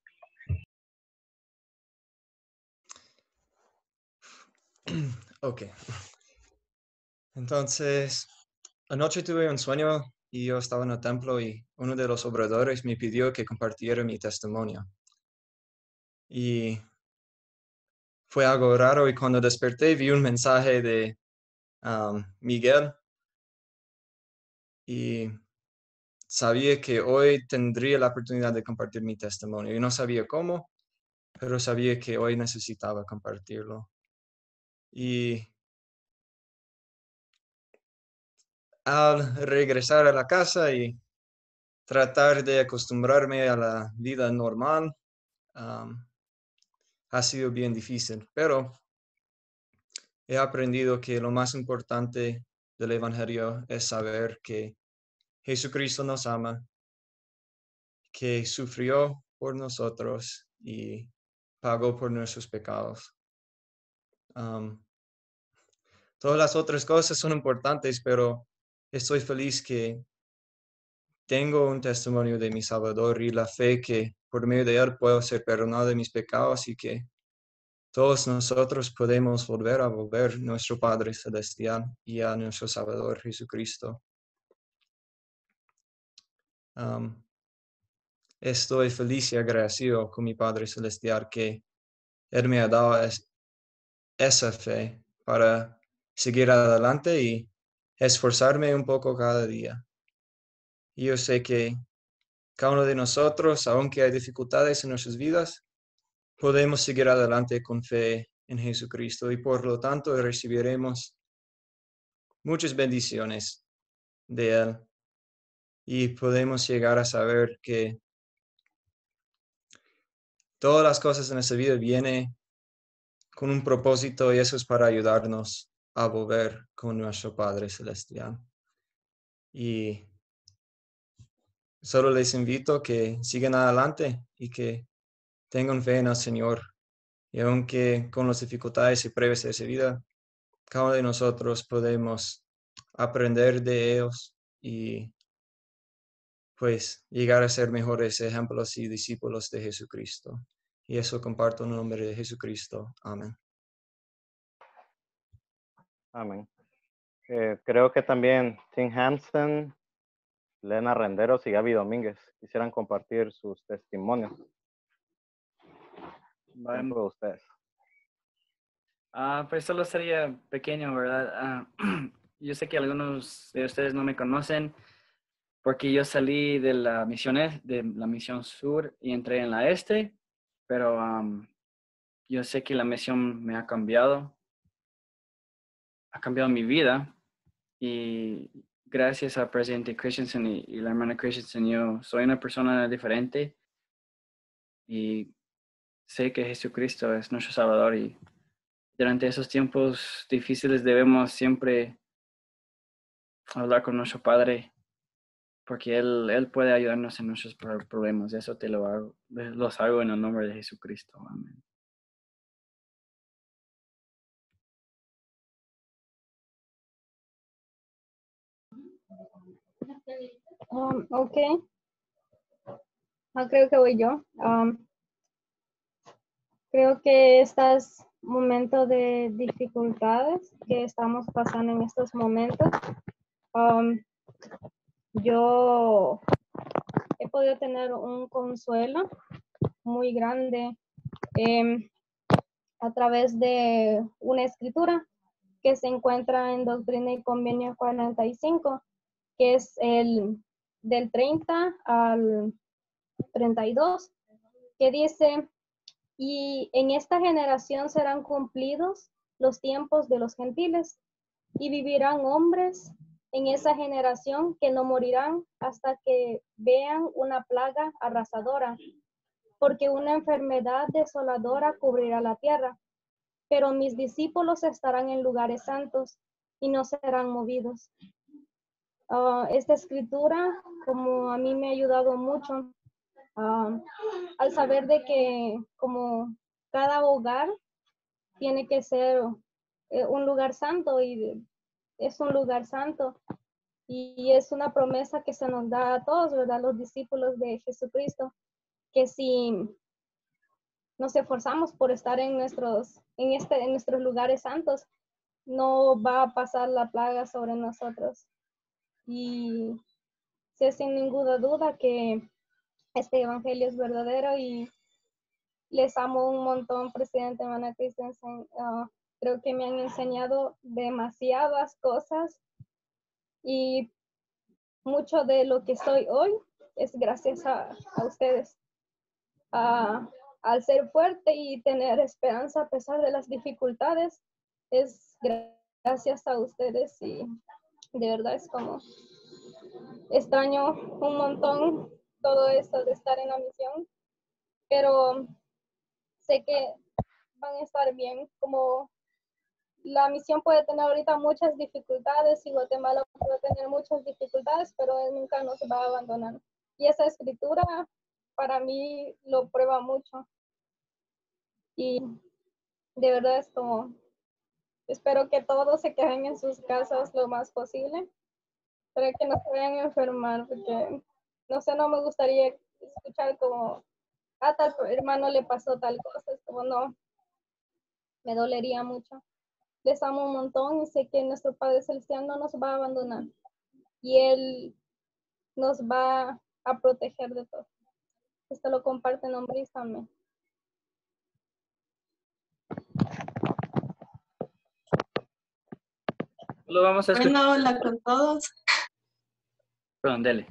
Ok. Entonces, anoche tuve un sueño y yo estaba en el templo y uno de los obradores me pidió que compartiera mi testimonio. Y fue algo raro y cuando desperté vi un mensaje de um, Miguel y sabía que hoy tendría la oportunidad de compartir mi testimonio. Y no sabía cómo, pero sabía que hoy necesitaba compartirlo. Y al regresar a la casa y tratar de acostumbrarme a la vida normal, um, ha sido bien difícil, pero he aprendido que lo más importante del Evangelio es saber que Jesucristo nos ama, que sufrió por nosotros y pagó por nuestros pecados. Um, todas las otras cosas son importantes, pero estoy feliz que tengo un testimonio de mi Salvador y la fe que por medio de él puedo ser perdonado de mis pecados y que todos nosotros podemos volver a volver a nuestro Padre Celestial y a nuestro Salvador Jesucristo. Um, estoy feliz y agradecido con mi Padre Celestial que Él me ha dado es, esa fe para seguir adelante y esforzarme un poco cada día. Y yo sé que cada uno de nosotros, aunque hay dificultades en nuestras vidas, podemos seguir adelante con fe en Jesucristo y por lo tanto recibiremos muchas bendiciones de Él y podemos llegar a saber que todas las cosas en esta vida vienen con un propósito y eso es para ayudarnos a volver con nuestro Padre Celestial. Y solo les invito a que sigan adelante y que tengan fe en el Señor. Y aunque con las dificultades y pruebas de esa vida, cada uno de nosotros podemos aprender de ellos y pues llegar a ser mejores ejemplos y discípulos de Jesucristo. Y eso comparto en el nombre de Jesucristo. Amén. Amén. Eh, creo que también Tim Hansen, Lena Renderos y Gaby Domínguez quisieran compartir sus testimonios. Tiempo de ustedes. Ah, pues solo sería pequeño, ¿verdad? Ah, yo sé que algunos de ustedes no me conocen porque yo salí de la misión, e- de la misión sur y entré en la este, pero um, yo sé que la misión me ha cambiado, ha cambiado mi vida y gracias a Presidente Christensen y, y la hermana Christensen yo soy una persona diferente y sé que Jesucristo es nuestro Salvador y durante esos tiempos difíciles debemos siempre hablar con nuestro Padre porque Él, Él puede ayudarnos en nuestros problemas. Eso te lo hago, los hago en el nombre de Jesucristo. Amén. Um, ok. Ah, creo que voy yo. Um, creo que estos momentos de dificultades que estamos pasando en estos momentos, um, yo he podido tener un consuelo muy grande eh, a través de una escritura que se encuentra en Doctrina y Convenio cuarenta y cinco, que es el del treinta al treinta y dos, que dice: y en esta generación serán cumplidos los tiempos de los gentiles, y vivirán hombres en esa generación que no morirán hasta que vean una plaga arrasadora, porque una enfermedad desoladora cubrirá la tierra. Pero mis discípulos estarán en lugares santos y no serán movidos. Uh, esta escritura, como a mí me ha ayudado mucho, uh, al saber de que como cada hogar tiene que ser eh, un lugar santo, y es un lugar santo, y es una promesa que se nos da a todos, ¿verdad? Los discípulos de Jesucristo, que si nos esforzamos por estar en nuestros, en este, en nuestros lugares santos, no va a pasar la plaga sobre nosotros. Y sé sin ninguna duda que este evangelio es verdadero, y les amo un montón, presidente Hermana Christensen. Uh, creo que me han enseñado demasiadas cosas, y mucho de lo que soy hoy es gracias a, a ustedes. Uh, al ser fuerte y tener esperanza a pesar de las dificultades, es gracias a ustedes, y de verdad es como extraño un montón todo esto de estar en la misión, pero sé que van a estar bien. Como la misión puede tener ahorita muchas dificultades, y Guatemala puede tener muchas dificultades, pero él nunca nos va a abandonar. Y esa escritura para mí lo prueba mucho. Y de verdad es como, espero que todos se queden en sus casas lo más posible, para que no se vayan a enfermar, porque no sé, no me gustaría escuchar como, a tal hermano le pasó tal cosa. Es como, no, me dolería mucho. Les amo un montón, y sé que nuestro Padre Celestial no nos va a abandonar, y Él nos va a proteger de todo. Esto lo comparte en nombre de Amén. Lo vamos a escuchar. Bueno, hola con todos. Perdón, dele.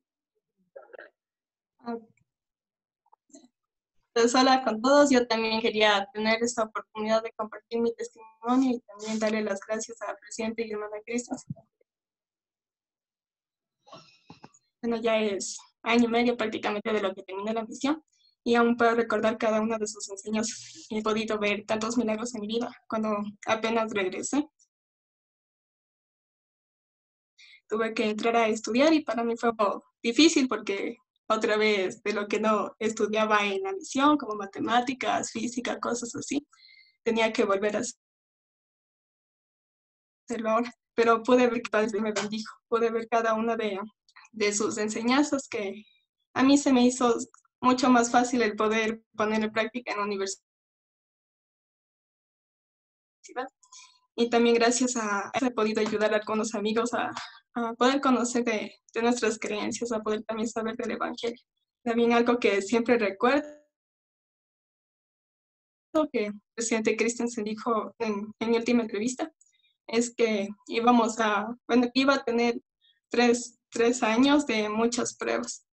Pues hola con todos. Yo también quería tener esta oportunidad de compartir mi testimonio y también darle las gracias al presidente y hermana Christensen. Bueno, ya es año y medio prácticamente de lo que terminé la misión, y aún puedo recordar cada una de sus enseñanzas. He podido ver tantos milagros en mi vida. Cuando apenas regresé, tuve que entrar a estudiar, y para mí fue difícil porque otra vez de lo que no estudiaba en la misión, como matemáticas, física, cosas así, tenía que volver a hacerlo ahora. Pero pude ver que Padre me bendijo, pude ver cada una de, de sus enseñanzas, que a mí se me hizo mucho más fácil el poder poner en práctica en la universidad. Y también gracias a eso he podido ayudar a algunos amigos a, a poder conocer de, de nuestras creencias, a poder también saber del Evangelio. También algo que siempre recuerdo, que el presidente Christensen dijo en, en mi última entrevista, es que íbamos a, bueno, iba a tener tres, tres años de muchas pruebas.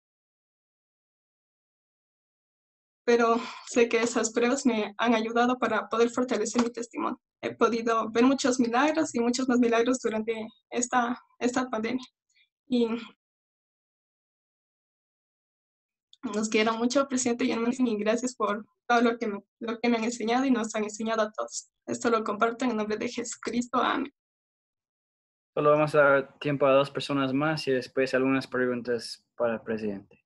Pero sé que esas pruebas me han ayudado para poder fortalecer mi testimonio. He podido ver muchos milagros y muchos más milagros durante esta, esta pandemia. Y nos quiero mucho, presidente, y hermanos, y gracias por todo lo que, me, lo que me han enseñado y nos han enseñado a todos. Esto lo comparto en el nombre de Jesucristo. Amén. Solo vamos a dar tiempo a dos personas más, y después algunas preguntas para el presidente.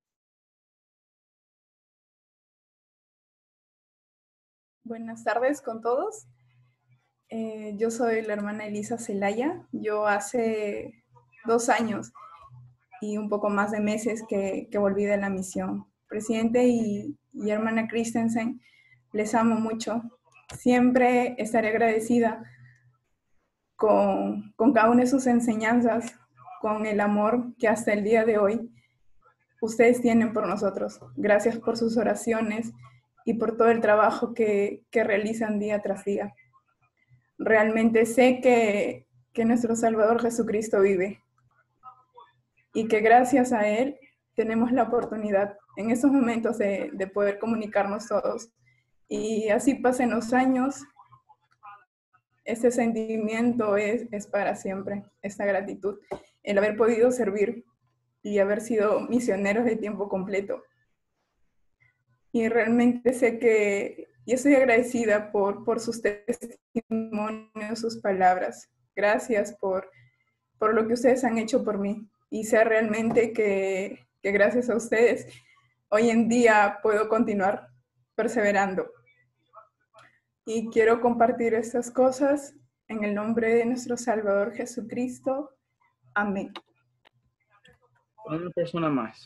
Buenas tardes con todos. Eh, yo soy la hermana Elisa Celaya. Yo hace dos años y un poco más de meses que, que volví de la misión. Presidente y, y hermana Christensen, les amo mucho. Siempre estaré agradecida con, con cada una de sus enseñanzas, con el amor que hasta el día de hoy ustedes tienen por nosotros. Gracias por sus oraciones y por todo el trabajo que, que realizan día tras día. Realmente sé que, que nuestro Salvador Jesucristo vive y que gracias a Él tenemos la oportunidad en estos momentos de, de poder comunicarnos todos. Y así pasen los años, ese sentimiento es, es para siempre, esta gratitud, el haber podido servir y haber sido misioneros de tiempo completo. Y realmente sé que, y estoy agradecida por, por sus testimonios, sus palabras. Gracias por, por lo que ustedes han hecho por mí. Y sé realmente que, que gracias a ustedes, hoy en día puedo continuar perseverando. Y quiero compartir estas cosas en el nombre de nuestro Salvador Jesucristo. Amén. Una persona más.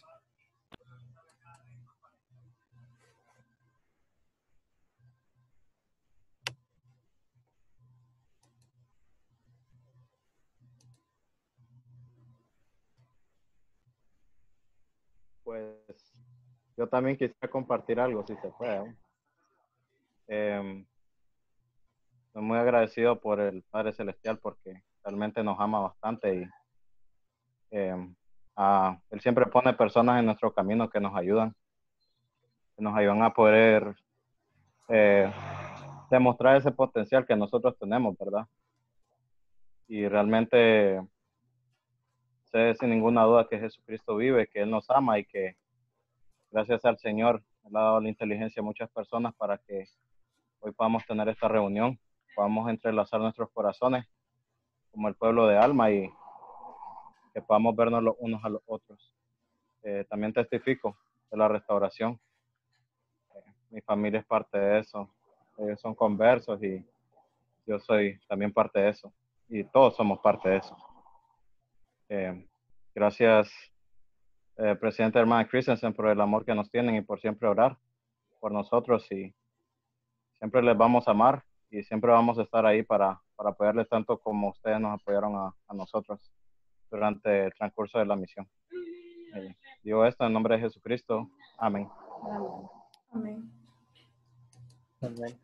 Pues yo también quisiera compartir algo, si se puede. Eh, estoy muy agradecido por el Padre Celestial porque realmente nos ama bastante y eh, ah, Él siempre pone personas en nuestro camino que nos ayudan, que nos ayudan a poder eh, demostrar ese potencial que nosotros tenemos, ¿verdad? Y realmente sé sin ninguna duda que Jesucristo vive, que Él nos ama y que gracias al Señor Él ha dado la inteligencia a muchas personas para que hoy podamos tener esta reunión, podamos entrelazar nuestros corazones como el pueblo de alma y que podamos vernos los unos a los otros. Eh, también testifico de la restauración. Eh, mi familia es parte de eso. Ellos son conversos y yo soy también parte de eso. Y todos somos parte de eso. Eh, gracias, eh, presidente hermana Christensen, por el amor que nos tienen y por siempre orar por nosotros. Y siempre les vamos a amar y siempre vamos a estar ahí para, para apoyarles tanto como ustedes nos apoyaron a, a nosotros durante el transcurso de la misión. Eh, digo esto en nombre de Jesucristo. Amén. Amén. Amén.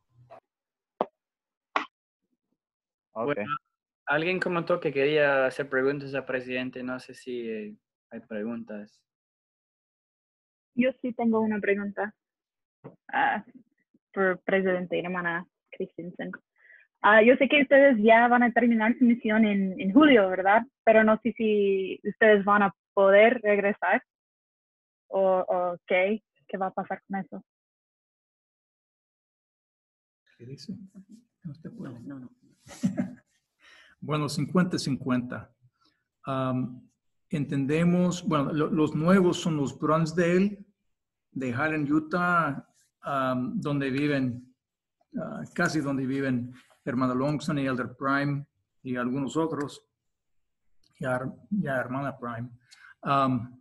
Okay. Bueno, alguien comentó que quería hacer preguntas al presidente. No sé si eh, hay preguntas. Yo sí tengo una pregunta uh, por presidente hermana Christensen. Uh, yo sé que ustedes ya van a terminar su misión en, en julio, ¿verdad? Pero no sé si ustedes van a poder regresar o, o qué, qué va a pasar con eso. ¿Qué dice? No te puedo. No, no. Bueno, cincuenta cincuenta. Um, entendemos, bueno, lo, los nuevos son los Brunsdale de Highland, Utah, um, donde viven, uh, casi donde viven hermana Longson y Elder Prime y algunos otros, ya, ya hermana Prime. Um,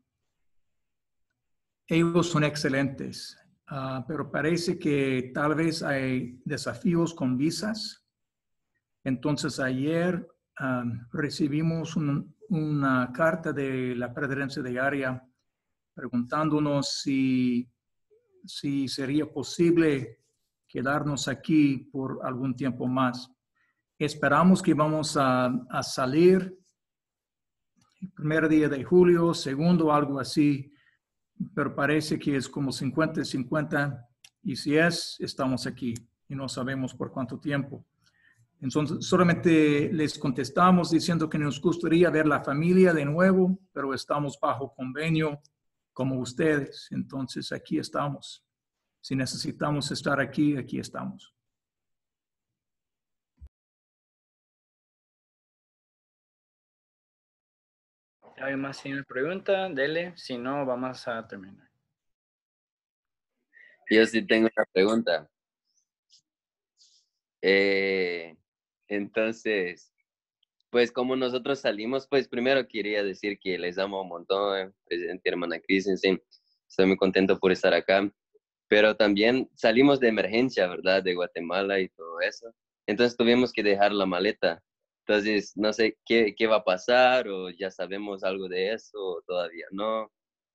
ellos son excelentes, uh, pero parece que tal vez hay desafíos con visas. Entonces ayer um, recibimos un, una carta de la presidencia de área preguntándonos si, si sería posible quedarnos aquí por algún tiempo más. Esperamos que vamos a, a salir el primer día de julio, segundo, algo así, pero parece que es como cincuenta cincuenta y si es, estamos aquí y no sabemos por cuánto tiempo. Entonces, solamente les contestamos diciendo que nos gustaría ver la familia de nuevo, pero estamos bajo convenio como ustedes. Entonces, aquí estamos. Si necesitamos estar aquí, aquí estamos. ¿Hay más sin pregunta? Dele. Si no, vamos a terminar. Yo sí tengo una pregunta. Eh, entonces, pues como nosotros salimos, pues primero quería decir que les amo un montón, presidente y hermana Christensen. Estoy muy contento por estar acá. Pero también salimos de emergencia, ¿verdad? De Guatemala y todo eso. Entonces tuvimos que dejar la maleta. Entonces, no sé qué, qué va a pasar, o ya sabemos algo de eso, o todavía no.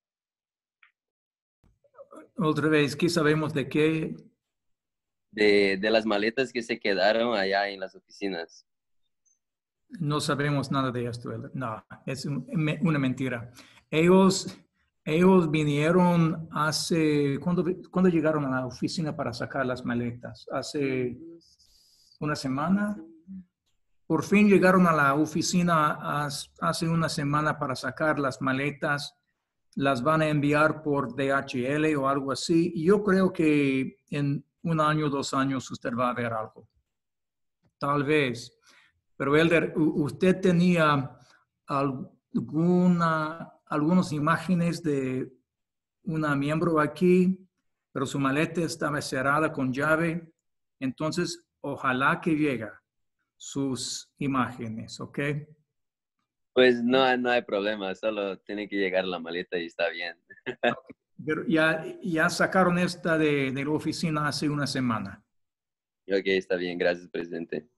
Otra vez, ¿qué sabemos de qué? De, de las maletas que se quedaron allá en las oficinas. No sabemos nada de esto. No, es un- una mentira. Ellos, ellos vinieron hace, ¿cuándo, ¿cuándo llegaron a la oficina para sacar las maletas? Hace una semana. Por fin llegaron a la oficina as- hace una semana para sacar las maletas. Las van a enviar por D H L o algo así. Y yo creo que en un año, dos años, usted va a ver algo. Tal vez. Pero, Elder, u- ¿usted tenía alguna, algunas imágenes de una miembro aquí, pero su maleta estaba cerrada con llave? Entonces, ojalá que llegue sus imágenes, ¿ok? Pues no, no hay problema, solo tiene que llegar la maleta y está bien. Pero ya, ya sacaron esta de, de la oficina hace una semana. Ok, está bien, gracias, presidente.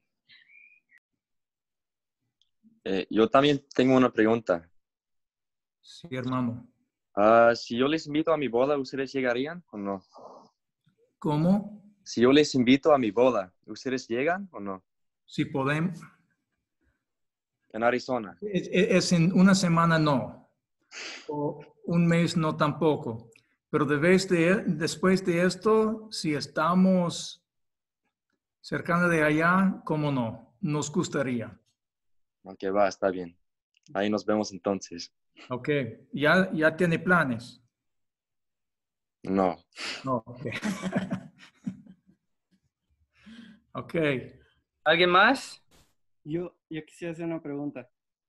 Eh, yo también tengo una pregunta. Sí, hermano. Ah, si yo les invito a mi boda, ¿ustedes llegarían o no? ¿Cómo? Si yo les invito a mi boda, ¿ustedes llegan o no? Si podemos. En Arizona. Es, es- es en una semana no. O un mes no tampoco. Pero de vez de, después de esto, si estamos cercano de allá, ¿cómo no? Nos gustaría. Ok, va, está bien. Ahí nos vemos entonces. Ok. ¿Ya, ya tiene planes? No. No. Ok. Ok. ¿Alguien más? Yo, yo quisiera hacer una pregunta.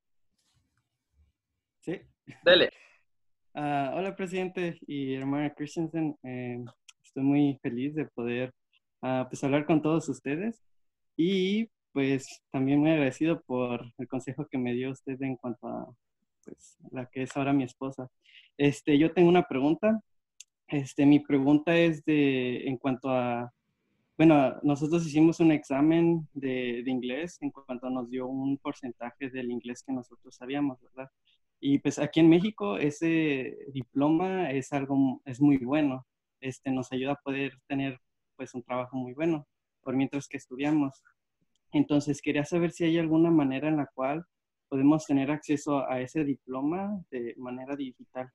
¿Sí? Dele. Ah, hola, presidente y hermana Christensen. Eh, estoy muy feliz de poder ah, pues, hablar con todos ustedes y pues también muy agradecido por el consejo que me dio usted en cuanto a pues, la que es ahora mi esposa. Este, yo tengo una pregunta. Este, mi pregunta es de en cuanto a bueno, nosotros hicimos un examen de, de inglés en cuanto nos dio un porcentaje del inglés que nosotros sabíamos, ¿verdad? Y pues aquí en México ese diploma es algo, es muy bueno. Este, nos ayuda a poder tener pues un trabajo muy bueno por mientras que estudiamos. Entonces quería saber si hay alguna manera en la cual podemos tener acceso a ese diploma de manera digital.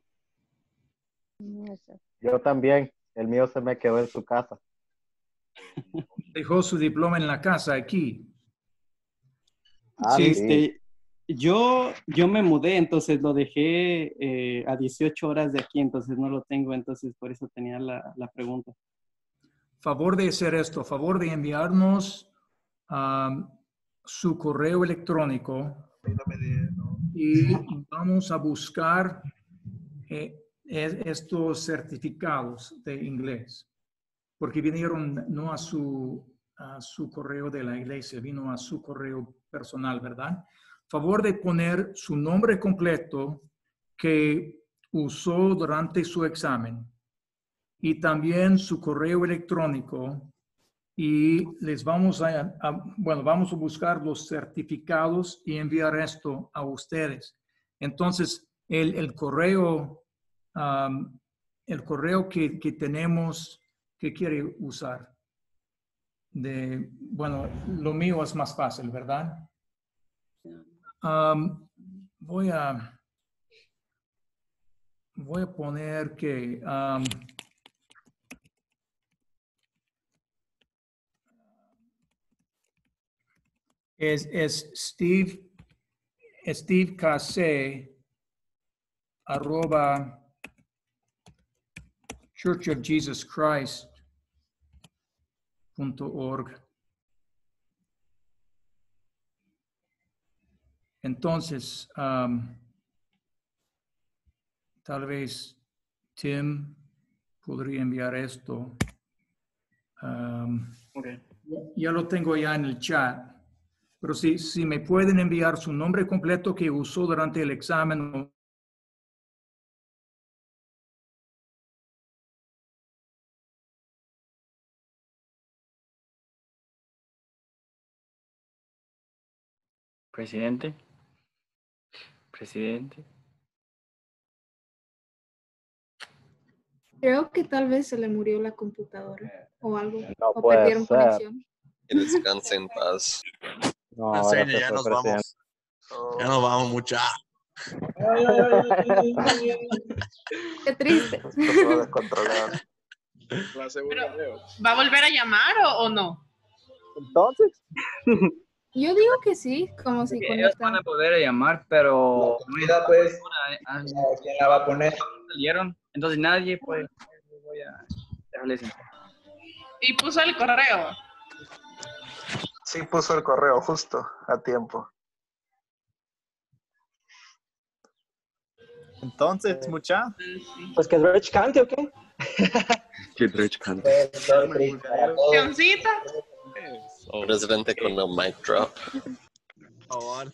Yo también. El mío se me quedó en su casa. Dejó su diploma en la casa aquí. Ah, Sí, sí. este, yo, yo me mudé, entonces lo dejé eh, a dieciocho horas de aquí, entonces no lo tengo, entonces por eso tenía la, la pregunta. Favor de hacer esto, favor de enviarnos um, su correo electrónico y vamos a buscar eh, es- estos certificados de inglés, porque vinieron no a su, a su correo de la iglesia, vino a su correo personal, ¿verdad? Favor de poner su nombre completo que usó durante su examen y también su correo electrónico, y les vamos a, a- bueno, vamos a buscar los certificados y enviar esto a ustedes. Entonces, el, el correo, um, el correo que, que tenemos, que quiere usar. De, bueno, lo mío es más fácil, ¿verdad? Um, voy a, voy a poner que, um, es, es Steve, Steve Case, arroba Church of Jesus Christ punto org. Entonces, um, tal vez Tim podría enviar esto. Um, Okay. ya lo tengo ya en el chat. pero si, si me pueden enviar su nombre completo que usó durante el examen. Presidente. Presidente. Creo que tal vez se le murió la computadora o algo, No o puede perdieron ser. conexión. Que descanse en paz. No, Ah, ahora sí, se ya fue nos presidente. vamos. Ya nos vamos, mucha. Qué triste. Esto se va a descontrolar. Pero, ¿va a volver a llamar o, o no? Entonces. Yo digo que sí, como si Porque ellos van conecta. a poder llamar, pero comida, pues, ah, ¿quién la va a poner? salieron, entonces nadie puede. Voy a dejarles en- Y puso el correo. Sí, puso el correo justo a tiempo. Entonces, mucha. Pues que Dredge cante, ¿o qué? Que Dredge cante. ¿Cancioncita? Presidente con el mic drop. Por favor.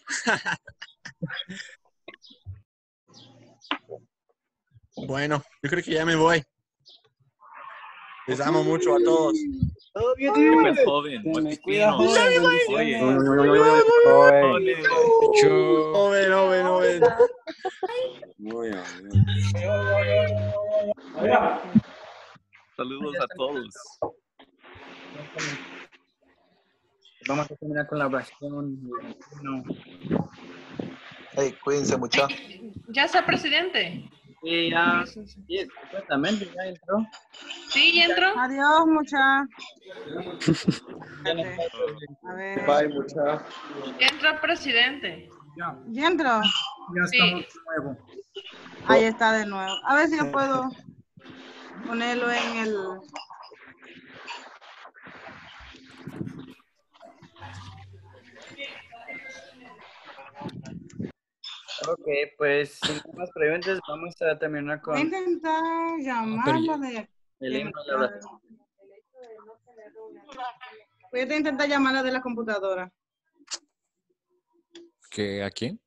Bueno, yo creo que ya me voy. Les amo mucho a todos. Todo bien, Pues, joven, muy cuida, fino. joven, Oye, Joven. Joven, joven, joven. Muy bien. saludos a todos. Vamos a terminar con la oración. No. Hey, cuídense mucho. ¿Ya está presidente? Sí, ya, sí, supuestamente ya entró. Sí, ¿ya entró? Adiós, mucha. A ver. Bye, mucha. Ya entró presidente. Ya, ¿Ya entró? ya Sí. estamos de nuevo. Ahí está de nuevo. A ver si yo puedo ponerlo en el... Ok, pues sin más preguntas, vamos a terminar Voy a con intentar llamarla de... el himno de la oración. Voy a intentar llamarla de la computadora. ¿Qué, ¿A quién?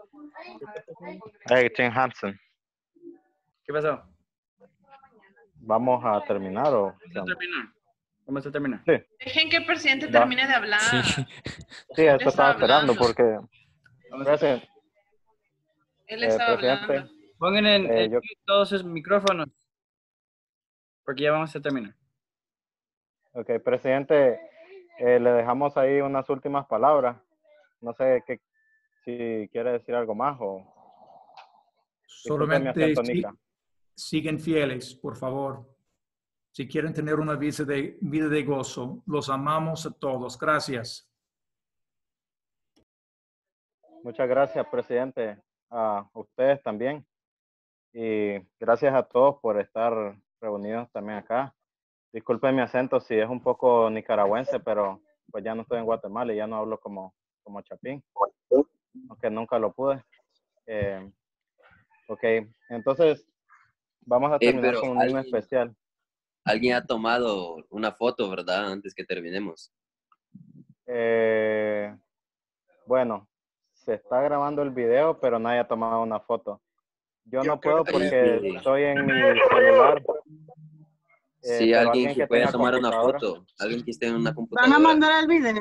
Hey, Tim Hansen. ¿Qué pasó? ¿Vamos a terminar o Vamos a terminar. Vamos a terminar. Sí. Dejen que el presidente Va. termine de hablar. Sí, Él esto estaba esperando hablando. porque... Gracias. Él Eh, estaba presidente, hablando. Pongan en, Eh, en yo- mute todos sus micrófonos. Porque ya vamos a terminar. Ok, presidente, eh, le dejamos ahí unas últimas palabras. No sé qué, si quiere decir algo más o... Disculpe mi Solamente acento, si- Nica. siguen fieles, por favor. Si quieren tener una vida de, vida de gozo, los amamos a todos. Gracias. Muchas gracias, presidente. A ustedes también. Y gracias a todos por estar reunidos también acá. Disculpen mi acento si es un poco nicaragüense, pero pues ya no estoy en Guatemala y ya no hablo como, como chapín, aunque nunca lo pude. Eh, ok, entonces vamos a Eh, terminar pero con un himno alguien- especial. Alguien ha tomado una foto, ¿verdad? Antes que terminemos. Eh, bueno, se está grabando el video, pero nadie ha tomado una foto. Yo no puedo porque Sí. estoy en mi celular. Eh, Sí, pero alguien que pueda tenga tomar una computadora. foto. Alguien que esté en una ¿Van a computadora. mandar el video?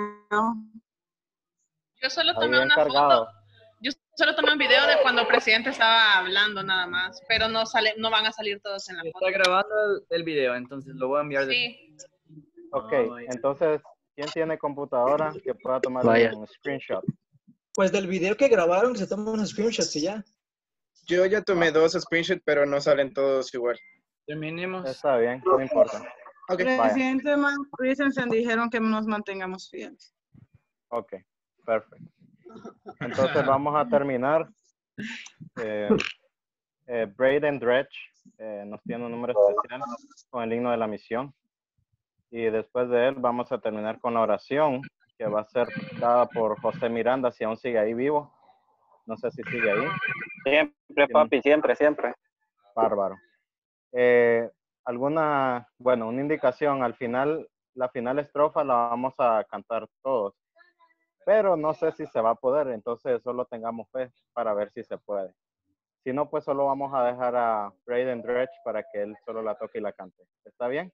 Yo solo Ahí tomé una encargado. foto. Yo solo tomé un video de cuando el presidente estaba hablando nada más, pero no sale, no van a salir todos en la foto. Está grabando el, el video, entonces lo voy a enviar. De... Sí. Ok, entonces, ¿quién tiene computadora que pueda tomar Vaya. un screenshot? Pues del video que grabaron, que se toman unos screenshots y ya. Yo ya tomé dos screenshots, pero no salen todos igual. Terminemos. Está bien, no importa. Ok, vaya. Presidente Mark Christensen dijeron que nos mantengamos fieles. Ok, perfecto. Entonces vamos a terminar. Eh, eh, Braden Dredge eh, nos tiene un número especial con el himno de la misión. Y después de él vamos a terminar con la oración que va a ser dada por José Miranda, si aún sigue ahí vivo. No sé si sigue ahí. Siempre, papi, siempre, siempre. Bárbaro. Eh, alguna, bueno, una indicación, al final, la final estrofa la vamos a cantar todos. pero no sé si se va a poder, entonces solo tengamos fe para ver si se puede. Si no, pues solo vamos a dejar a Braden Dredge para que él solo la toque y la cante. ¿Está bien?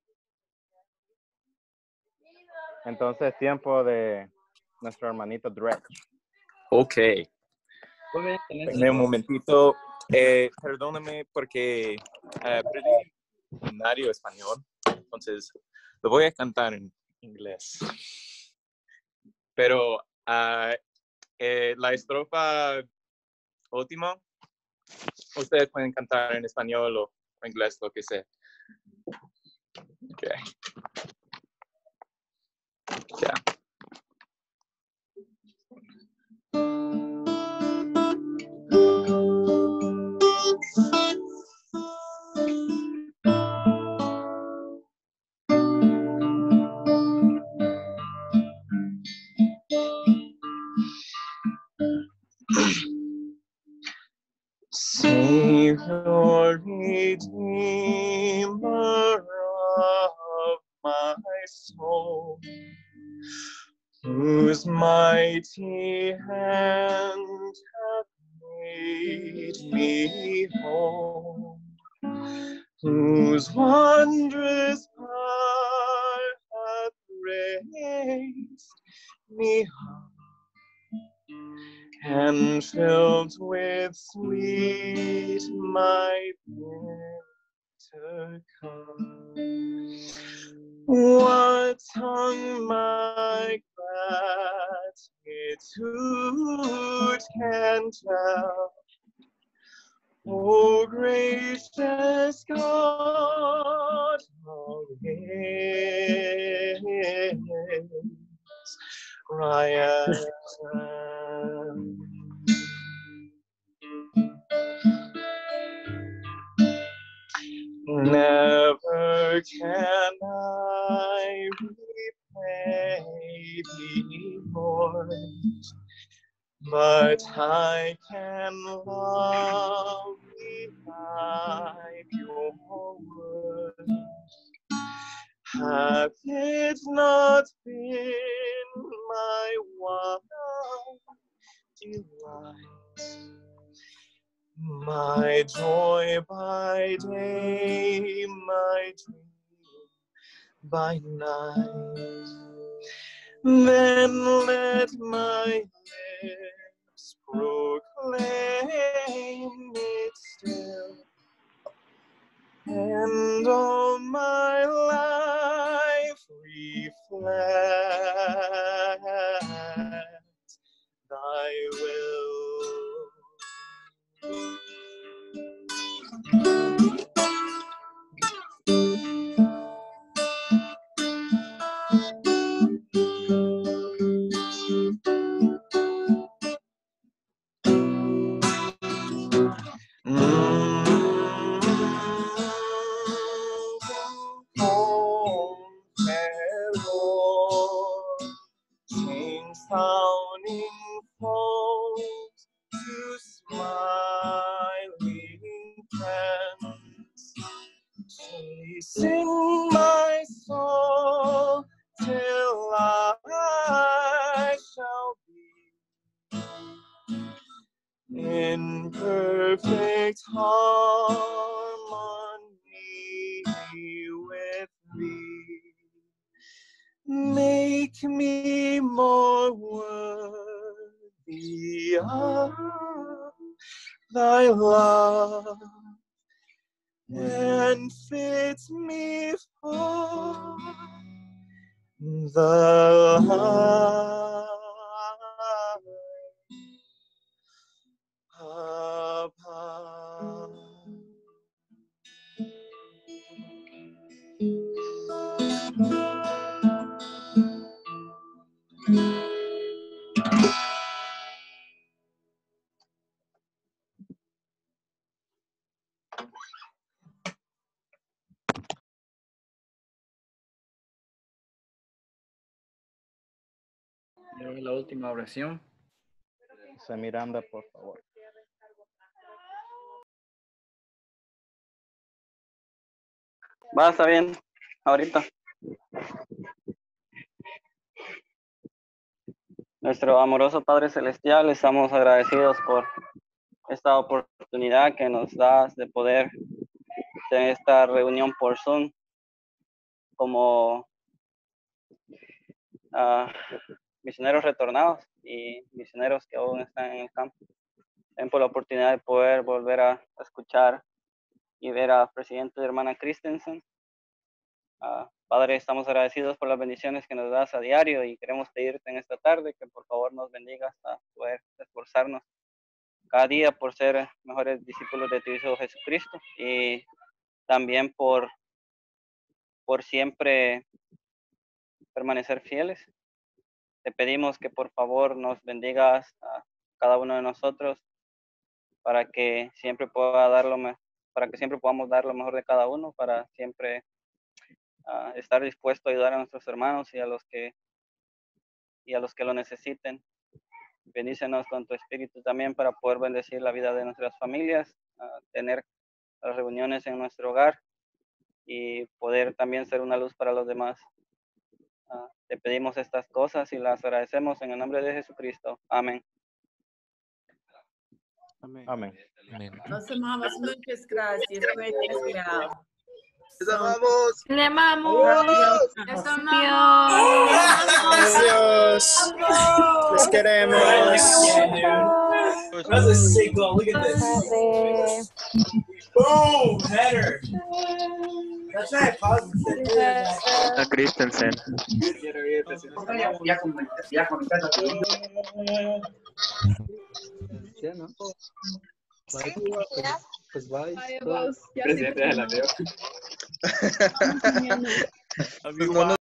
Entonces, tiempo de nuestro hermanito Dredge. Ok. Muy bien, Dame excelente. un momentito. Eh, perdóname porque eh, perdí el diccionario español, entonces lo voy a cantar en inglés. Pero ah, eh, la estrofa última, ustedes pueden cantar en español o inglés, lo que sea. Okay. Ya. Savior, Redeemer of my soul, whose mighty hand hath made me whole, whose wondrous power hath raised me up, and filled with sweet my bitter cup. What tongue my gratitude can tell? O gracious God of His ransom. Never can I repay thee, Lord, but I can love thee by your word. Hath it not been my one delight, my joy by day, my dream by night? Then let my lips proclaim it still, and all my life reflect thy will. Fawning foes to smiling friends, chasing my soul till I shall be in perfect harmony with thee. Make me more worthy of thy love, and fit me for the life above. Y la última oración. José Miranda, por favor. Va, está bien. Ahorita. Nuestro amoroso Padre Celestial, estamos agradecidos por esta oportunidad que nos das de poder tener esta reunión por Zoom como uh, misioneros retornados y misioneros que aún están en el campo. Ven por la oportunidad de poder volver a escuchar y ver a presidente de hermana Christensen. Uh, Padre, estamos agradecidos por las bendiciones que nos das a diario y queremos pedirte en esta tarde que por favor nos bendigas a poder esforzarnos cada día por ser mejores discípulos de tu Hijo Jesucristo y también por, por siempre permanecer fieles. Te pedimos que por favor nos bendigas a cada uno de nosotros para que siempre pueda dar lo me- para que siempre podamos dar lo mejor de cada uno, para siempre uh, estar dispuesto a ayudar a nuestros hermanos y a los que y a los que lo necesiten. Bendícenos con tu espíritu también para poder bendecir la vida de nuestras familias, uh, tener las reuniones en nuestro hogar y poder también ser una luz para los demás. Uh, te pedimos estas cosas y las agradecemos en el nombre de Jesucristo. Amén. Amén. Amén. Nos amamos, muchas gracias. Fue especial. ¡Les amamos! ¡Le amamos! ¡Les amamos! Gracias. Les queremos. That's a sick goal. Look at this. Boom! Header. That's right. Positive. A Christensen. Ya, ¿no? Bye. Pues bye. Bye, boss. Ya Presidente de la sé. Leo. No, no